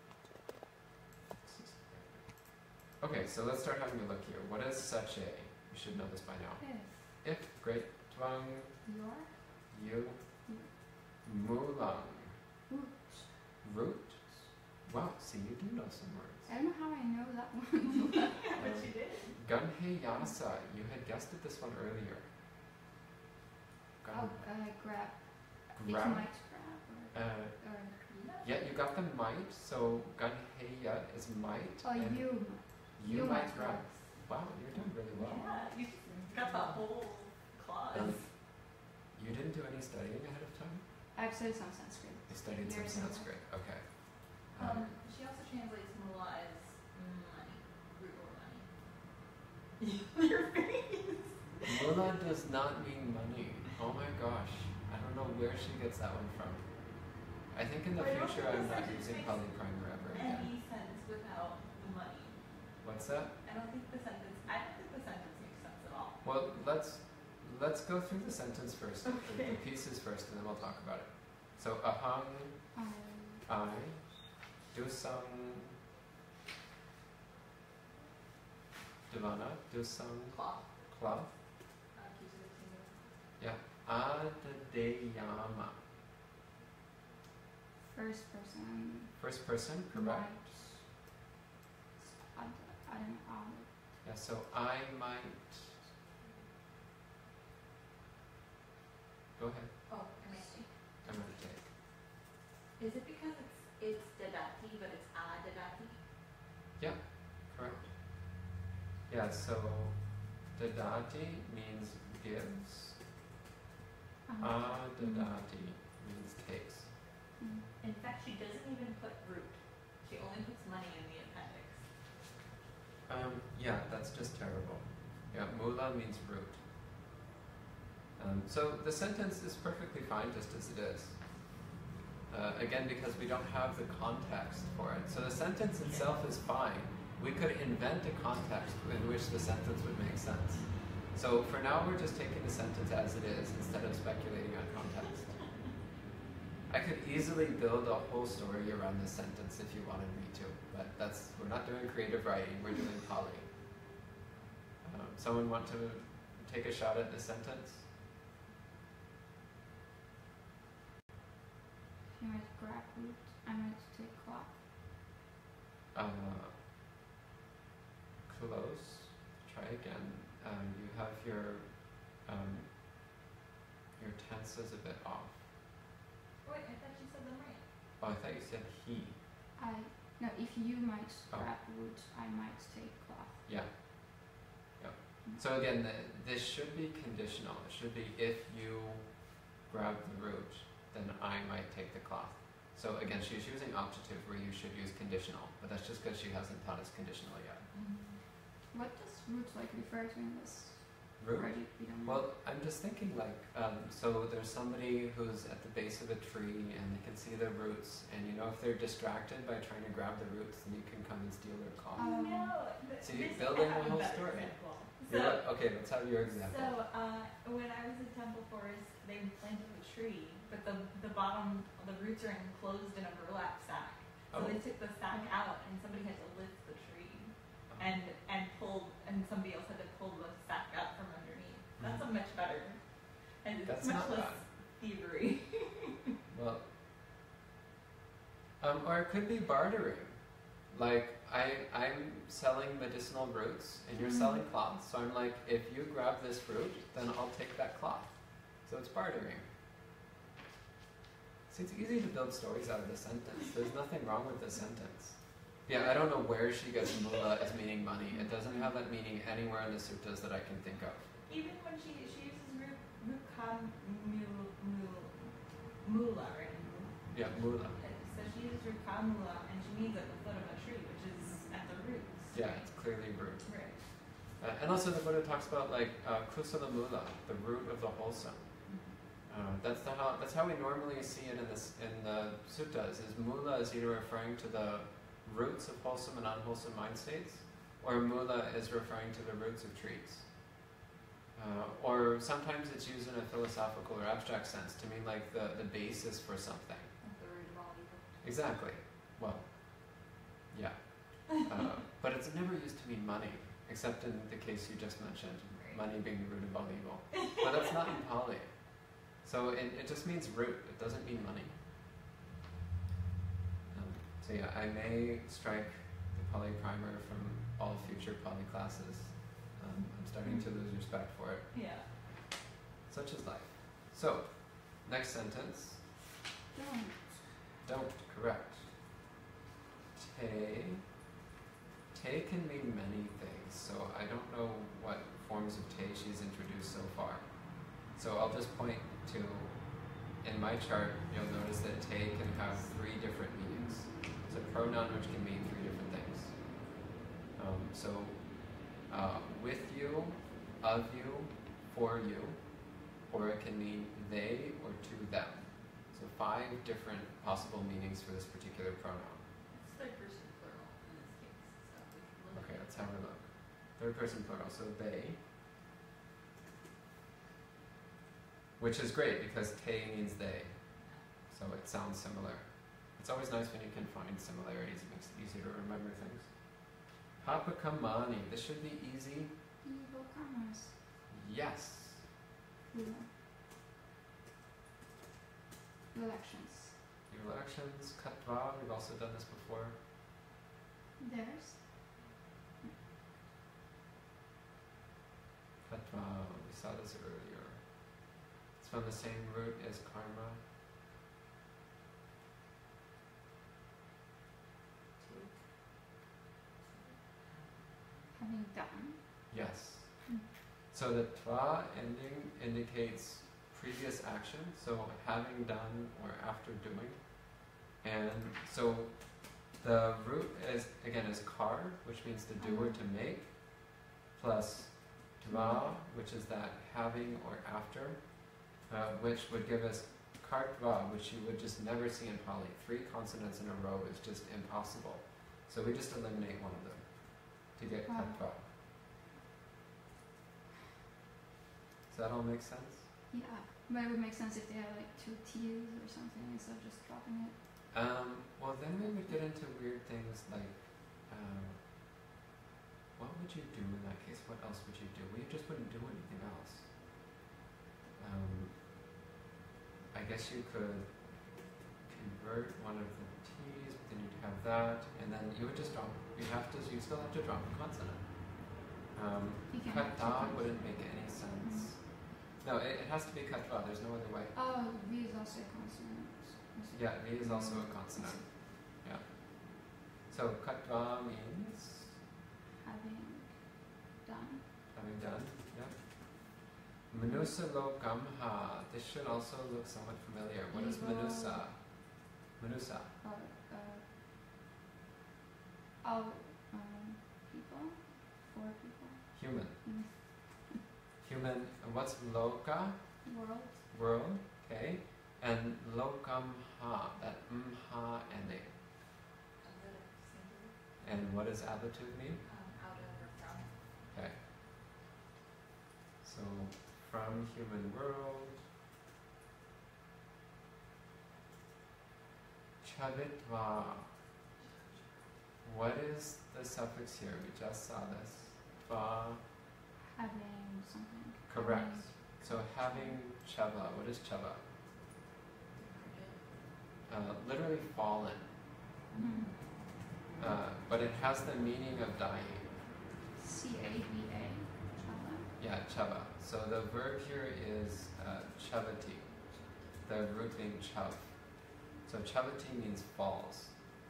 Okay, so let's start having a look here. What is such a? You should know this by now. If, great. Twang, Your you, mulang, root. Wow, see, you do know some words. I don't know how I know that one. But she did. Gunhei yasa, you had guessed at this one earlier. Oh, grab. It Grab. might grab or Yeah, you got the might, so gunhei is might. oh, and you might might grab. Wow, you're doing really well. Yeah, you got the whole clause. You didn't do any studying ahead of time? I've studied some Sanskrit. You studied some There's no- Sanskrit, okay. She also translates moolah as money, root or money. Your face. Mullah does not mean money. Oh my gosh. I don't know where she gets that one from. I think in the I don't future think I'm the not sentence using makes Pali Primer ever again. Any sense without the money. What's that? I don't think the sentence makes sense at all. Well, let's go through the sentence first, Okay. the pieces first, and then we'll talk about it. So ahang, I, do some Devana, do some Cloth. cloth. Accusative singular. Yeah. Adadeyama. First person. First person, correct. I don't know. Yeah, so I might. Go ahead. Oh, I might think. I'm gonna take. Is it because it's dadati, but it's dadati? Correct. Yeah, so dadati means gives. Dadati means takes. In fact, she doesn't even put root. She only puts money in the appendix. Yeah, that's just terrible. Yeah, mula means root. So the sentence is perfectly fine just as it is. Again, because we don't have the context for it. So the sentence itself is fine. We could invent a context in which the sentence would make sense. So for now, we're just taking the sentence as it is instead of speculating on context. I could easily build a whole story around this sentence if you wanted me to, but we're not doing creative writing, we're doing Pali. Someone want to take a shot at this sentence? You might grab root. I might take cloth. Close. Try again. You have your tense is a bit off. Wait, I thought you said them right. Oh, I thought you said he. No, if you might Oh. grab root, I might take cloth. Yeah. So again, this should be conditional. It should be if you grab the root, then I might take the cloth. So again, she's using optative where you should use conditional, but that's just because she hasn't taught us conditional yet. What does root refer to in this? Root? Or you don't know? Well, I'm just thinking so there's somebody who's at the base of a tree and and see the roots, and you know if they're distracted by trying to grab the roots, then you can come and steal their cloth. Oh no! So you're This building I the have a whole better story. example. You're So, like, okay, let's have your example. So, when I was at Temple Forest, they planted a tree, but the bottom, the roots are enclosed in a burlap sack. So Oh. they took the sack out, and somebody had to lift the tree, and pull, and somebody else had to pull the sack out from underneath. That's a much better, and it's That's much not less bad. thievery. Well, or it could be bartering. Like I'm selling medicinal roots and you're selling cloth, so I'm like, if you grab this root, then I'll take that cloth. So it's bartering. See, it's easy to build stories out of the sentence. There's nothing wrong with the sentence. Yeah, I don't know where she gets mula as meaning money. It doesn't have that meaning anywhere in the suttas that I can think of. Even when she uses mula, right? Yeah, mula. So she uses rukamula, and she means at the foot of a tree, which is at the roots. Yeah, right? it's clearly root. Right. And also the Buddha talks about like kusala mula, the root of the wholesome. That's how we normally see it in the suttas. Is mula is either referring to the roots of wholesome and unwholesome mind states, or mula is referring to the roots of trees. Or sometimes it's used in a philosophical or abstract sense to mean like the basis for something. At the root of all evil. Exactly. Well, yeah. But it's never used to mean money, except in the case you just mentioned, Right. money being the root of all evil. But that's not in Pali. So it just means root. It doesn't mean money. So yeah, I may strike the Pali primer from all future Pali classes. I'm starting to lose respect for it. Yeah. Such is life. So, next sentence. Don't, correct. Te. Te can mean many things, so I don't know what forms of te she's introduced so far. So I'll just point to, in my chart, you'll notice that te can have 3 different meanings. It's a pronoun which can mean 3 different things. With you, of you, for you, or it can mean they or to them. So 5 different possible meanings for this particular pronoun. It's third person plural in this case. So we can look Okay, at let's have a look. Third person plural, so they. Which is great because te means they. So it sounds similar. It's always nice when you can find similarities. It makes it easier to remember things. Papakamani. This should be easy. Evil karmas. Yes. Evil actions. Evil actions. Katva. We've also done this before. Theirs. Katva. We saw this earlier. It's from the same root as karma. Having done. Yes. Mm. So the tva ending indicates previous action, so having done or after doing. And so the root is kar, which means to do or to make, plus tva, which is that having or after, which would give us kartva, which you would just never see in Pali. 3 consonants in a row is just impossible. So we just eliminate one of them to get Wow. katva. Does that all make sense? Yeah, but it would make sense if they had like 2 T's or something instead of just dropping it. Well, then we would get into weird things like, what would you do in that case? What else would you do? Well, you just wouldn't do anything else. I guess you could convert one of the T's, but then you'd have that, and then you would just drop. You still have to drop a consonant. You can have 2 Kata T's. wouldn't make any sense. No, it has to be katva. There's no other way. Oh, V is also a consonant. Yeah, V is also a consonant. Yeah. So katva means Having done. having done. Yeah. Manusa lokamha. This should also look somewhat familiar. What is Evil. manusa? Manusa. All people? 4 people? Human. Mm. Human. And what's loka? World? World. Okay. And lokam ha, that ha ending. And what does ablative mean? Out of or from. Okay. So, from human world. Chavitva. What is the suffix here? We just saw this. Va. Having something. Correct. So having chava. What is chava? Literally fallen. But it has the meaning of dying. C-A-V-A. Yeah, chava. So the verb here is chavati. The root being chav. So chavati means falls.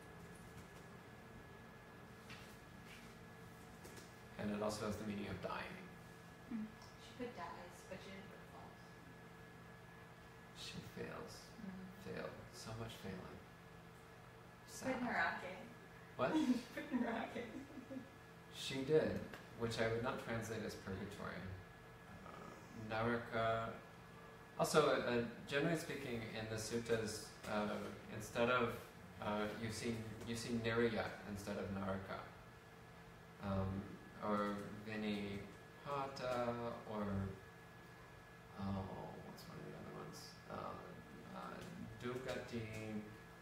And it also has the meaning of dying. She put dies, but she didn't put falls. She fails. Failed. So much failing. Put Sad. Narake. What? Put Narake. She did, which I would not translate as purgatory. Naraka. Also, generally speaking, in the suttas, instead of you see nirya instead of naraka, or vinipata, or what's one of the other ones? Dugati.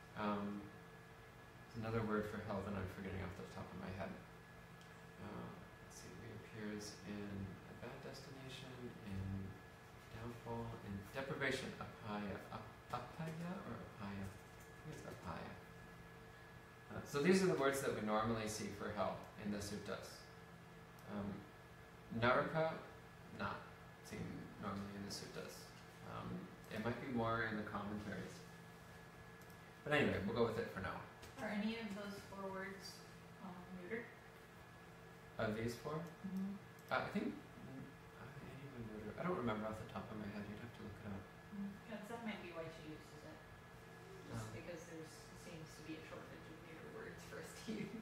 Another word for hell that I'm forgetting off the top of my head. Let's see, reappears in a bad destination, in downfall, in deprivation, apaya. Apaya or apaya? I think it's apaya. So these are the words that we normally see for hell in the suttas. Naraka, not seen normally in the suttas. It might be more in the commentaries. But anyway, we'll go with it for now. Are any of those 4 words neutered? Of these 4? I think I don't remember off the top of my head. You'd have to look it up. Because that might be why she uses it. Just because there seems to be a shortage of neuter words for us to use.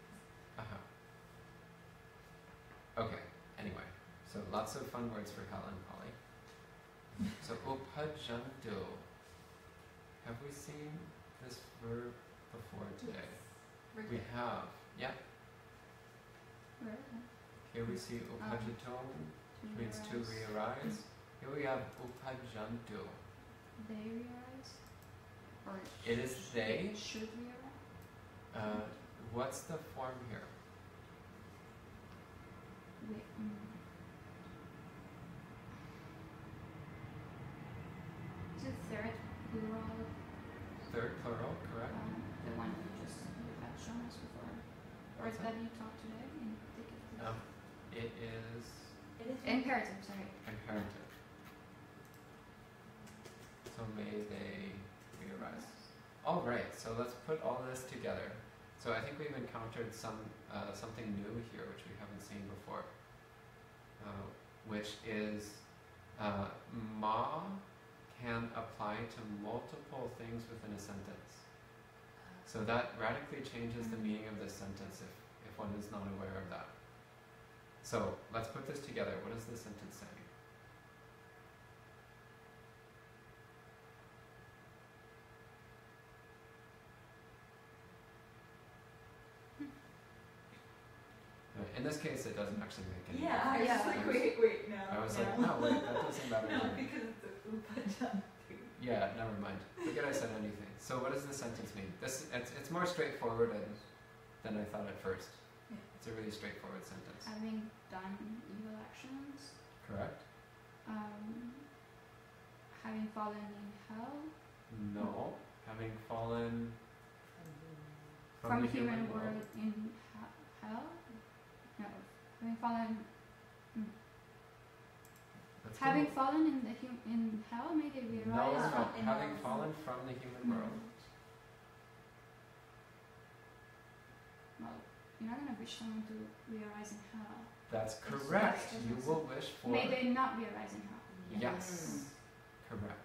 Okay. Anyway, so lots of fun words for hell and Polly. So upajantu. Have we seen this verb before today? We have. Yeah. Where? Here we see upajitum, which means to re-arise. Here we have upajantu. They realize? Or It is they. should realize? What's the form here? Wait, Is it third plural? Third plural, correct? The one you had shown us before. Or What's that you taught today? Indicative. It is It is Imperative, sorry. imperative. So may they re-arise. All right, so let's put all this together. So I think we've encountered something new here, which we haven't seen before, which is ma can apply to multiple things within a sentence. So that radically changes the meaning of this sentence if one is not aware of that. So let's put this together. What does the sentence say? In this case, it doesn't actually make any Yeah, I difference. was like, wait, no. I was like, no, wait, that doesn't matter. No, here. because it's a upajantu. Yeah, never mind. Forget I said anything. So what does the sentence mean? It's more straightforward than I thought at first. Yeah. It's a really straightforward sentence. Having done evil actions, Correct? having fallen in hell, No. Having fallen from the human world in hell? No. Having fallen, Let's having go. fallen in the in hell, may they No, realize. no, in having hell. fallen from the human world. Well, you're not gonna wish someone to realize in hell. That's It's correct. right. You will wish for. May they not realize in hell. Yes. Correct.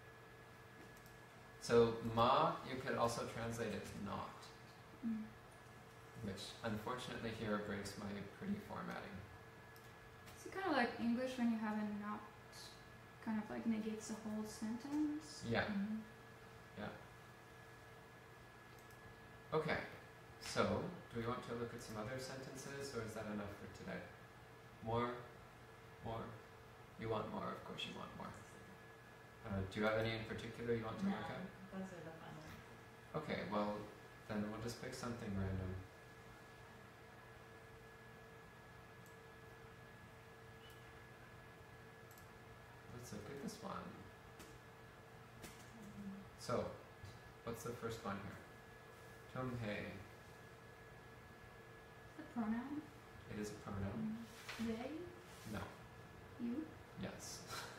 So ma, you could also translate it not, Mm. which unfortunately here breaks my pretty formatting. It's kind of like English when you have a not, kind of like negates the whole sentence. Yeah. Okay, so do we want to look at some other sentences, or is that enough for today? More? More? You want more, of course you want more. Do you have any in particular you want to No, look at? those are the fun ones. Okay, well, then we'll just pick something random. Let's look at this one. So, what's the first one here? Tumhei. The pronoun. It is a pronoun. They. No. You. Yes.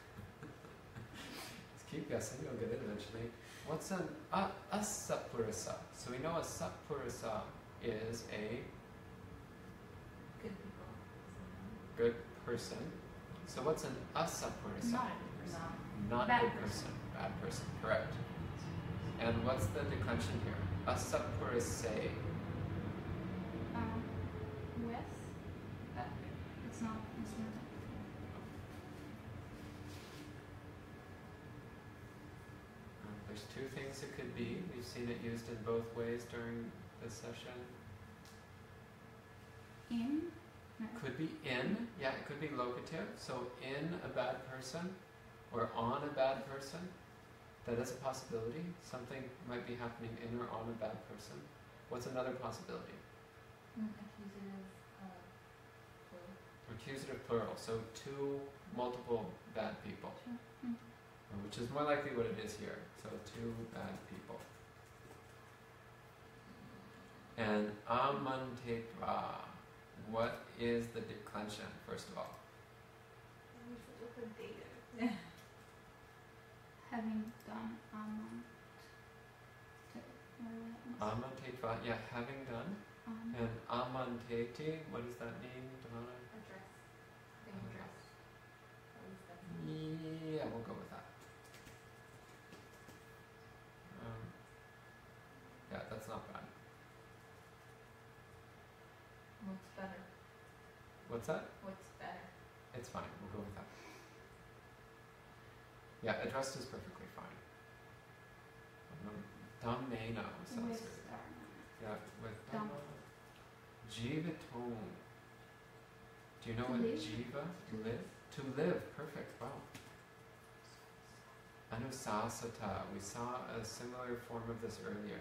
Just keep guessing, you'll get it eventually. What's an asapurasa? So we know a sapurasa is a Good people. good person. So what's an asapurasa? Not a good person. Not Bad good person. person. Bad person. Correct. And what's the declension here? Asapurase. With. It's not. It's not. There's two things it could be. We've seen it used in both ways during this session. In. No. Could be in, yeah, it could be locative. So in a bad person or on a bad person. That is a possibility. Something might be happening in or on a bad person. What's another possibility? Accusative, plural. Accusative plural. So two multiple bad people. Sure. Which is more likely what it is here. So two bad people. And amanteva. What is the declension, first of all? Having done Amanteva, yeah, having done. And amanteti, what does that mean, Devana? Address. Being addressed. At least that's. Yeah, we'll go with that. Yeah, that's not bad. What's better? What's that? What's better? It's fine, we'll go with that. Yeah, addressed is perfectly fine. Dhammena sounds with good. dharma. Yeah, with Dham. Dhamma. Jivaton. Do you know To what live? jiva? To live? To live, perfect, wow. Anusasata, we saw a similar form of this earlier.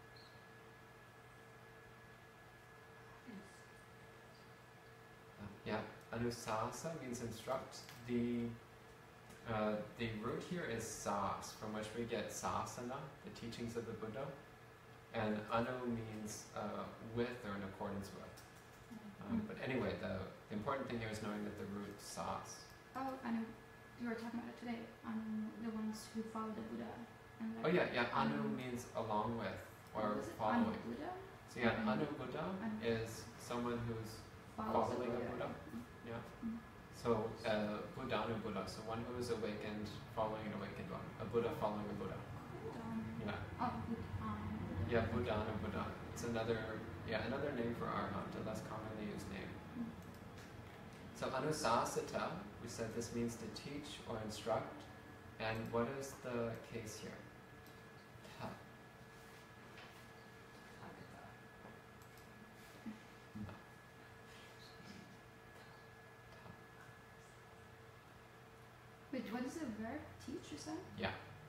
Yeah, anusasa means instruct. The root here is sas, from which we get sasana, the teachings of the Buddha, and anu means with or in accordance with. But anyway, the important thing here is knowing that the root sas. Oh, I know. You were talking about it today. The ones who follow the Buddha. And Oh yeah, yeah. Anu Anu. means along with or Was it following. Anu Buddha? So yeah, Anu. Anu Buddha Anu. is someone who's Follows the following a Buddha. Yeah. So Buddhanu Buddha, so one who is awakened, following an awakened one. A Buddha following a Buddha. Yeah. Oh, Buddha. Yeah, Buddhanu Buddha. It's another name for Arhat, a less commonly used name. So Anusasata, we said this means to teach or instruct. And what is the case here? Ta. No. Wait, what is the verb? Teach, you said? Yeah.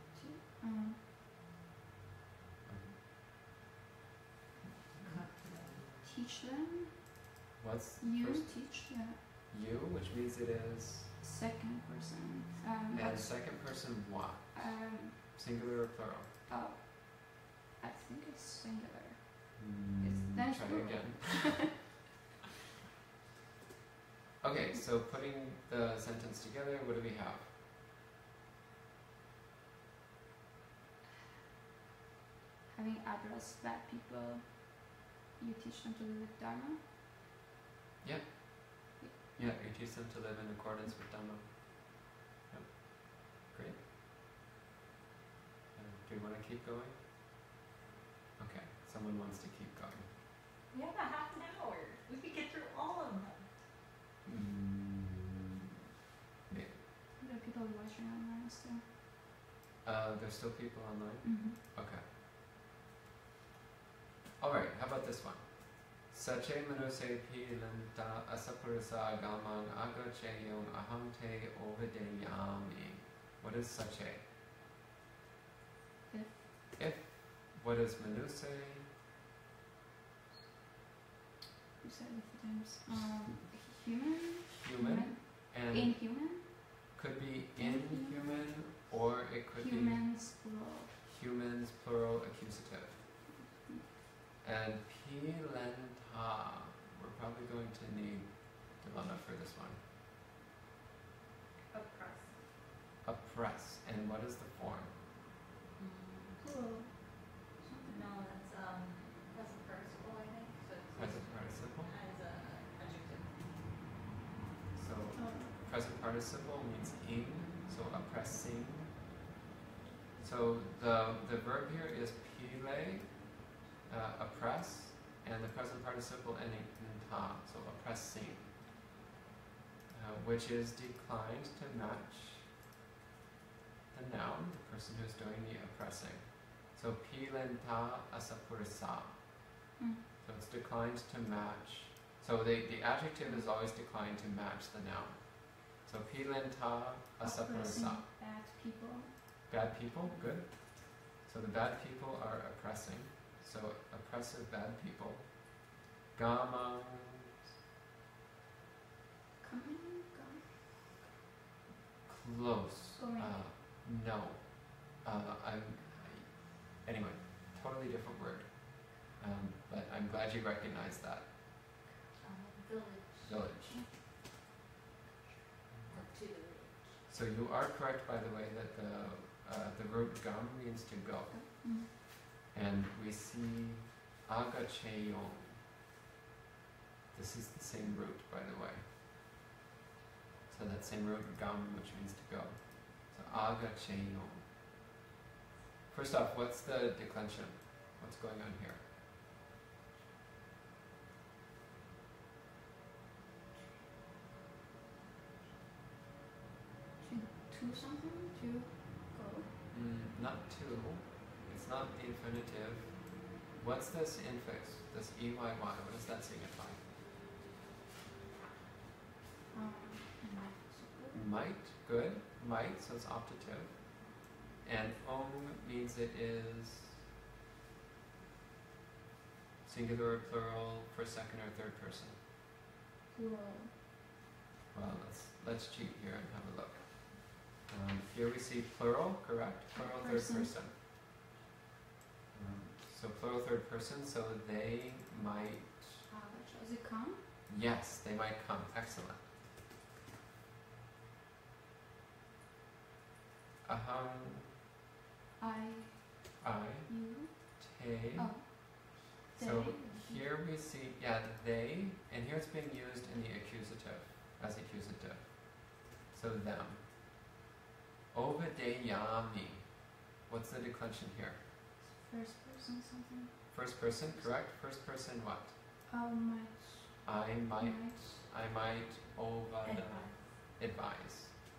Teach them. What's You first? teach them. You, which means it is. Second person. And second person what? Singular or plural? Oh, I think it's singular. Try it's plural. again. Okay, so putting the sentence together, what do we have? Having addressed bad people, you teach them to live with Dharma. Yeah, you teach them to live in accordance with Dhamma. Yep. Great. Do you want to keep going? Okay, someone wants to keep going. We have a half an hour. We could get through all of them. Maybe. There are people watching online still. There's still people online? Mm-hmm. Okay. Alright. about this one? Sache manuse pilanta asapurasa gamang agacheyong ahamte ovideyami. What is sache? If. If. What is manuse? You said it a few times. Human. Human. And Inhuman. could be inhuman or it could Humans plural. be humans, plural, accusative. And pilenta. We're probably going to need Devana for this one. Oppress. Oppress. And what is the form? Plural. No, that's present participle, I think. So it's Present participle. as a adjective. So Oh. present participle means ing, so oppressing. So the verb here is pile, oppress, and the present participle ending in ta, so oppressing, which is declined to match the noun, the person who's doing the oppressing. So pilenta asapurisa. Mm. So it's declined to match. So the adjective is always declined to match the noun. So pilenta Oppressing asapurisa. bad people. Bad people, good. So the bad people are oppressing. So oppressive bad people. Gamang. Coming. Close. Going. No. Anyway, totally different word. But I'm glad you recognize that. Village. Village. Or to the village. So you are correct, by the way, that the verb gam means to go. Mm. And we see agacheyong. This is the same root, by the way. So that same root gam, which means to go. So agacheyong. First off, what's the declension? What's going on here? To something? To go? Not to. It's not the infinitive. What's this infix? This EYY, what does that signify? Might, good. Might, so it's optative. And means it is singular or plural, first, second, or third person. Plural. Well, let's cheat here and have a look. Here we see plural, correct? Plural Person. third person. So plural third person, so they might, Does it come? yes, they might come. Excellent. Aham, I, You. te. Oh. So They. here we see, yeah, they, and here it's being used in the accusative, as accusative. So them. Ovideyami. What's the declension here? First person something. First person, correct? First person what? How much? I might ovada Advice. advise.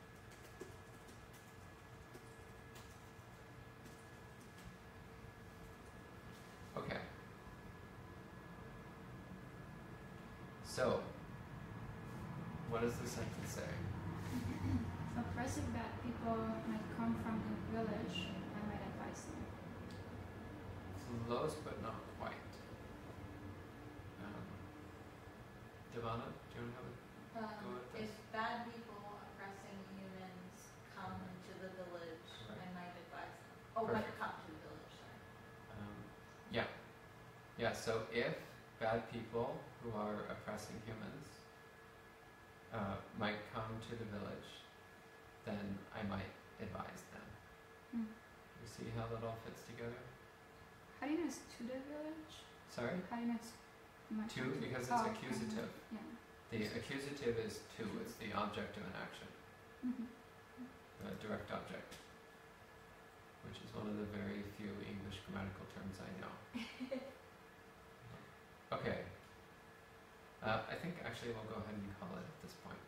Okay. So, what does the sentence say? Oppressive bad people might come from the village. I might advise them. Close but not quite. Devana, do you want to have Go with If this. bad people oppressing humans come into the village, Right. I might advise them. Oh, Perfect. might come to the village, sorry. yeah. Yeah, so if bad people who are oppressing humans might come to the village, then I might advise them. Hmm. You see how that all fits together? How do you know it's to the village? Sorry? How do you know it's might To, come to- because it's Oh, accusative. Yeah. The accusative is to, it's the object of an action, Mm-hmm. the direct object, which is one of the very few English grammatical terms I know. Okay. I think actually we'll go ahead and call it at this point.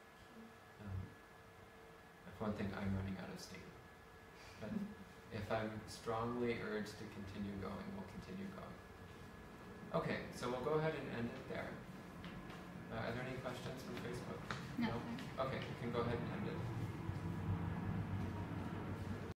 If one thing, I'm running out of steam. But if I'm strongly urged to continue going, we'll continue going. Okay, so we'll go ahead and end it there. Are there any questions from Facebook? No. Okay, we can go ahead and end it.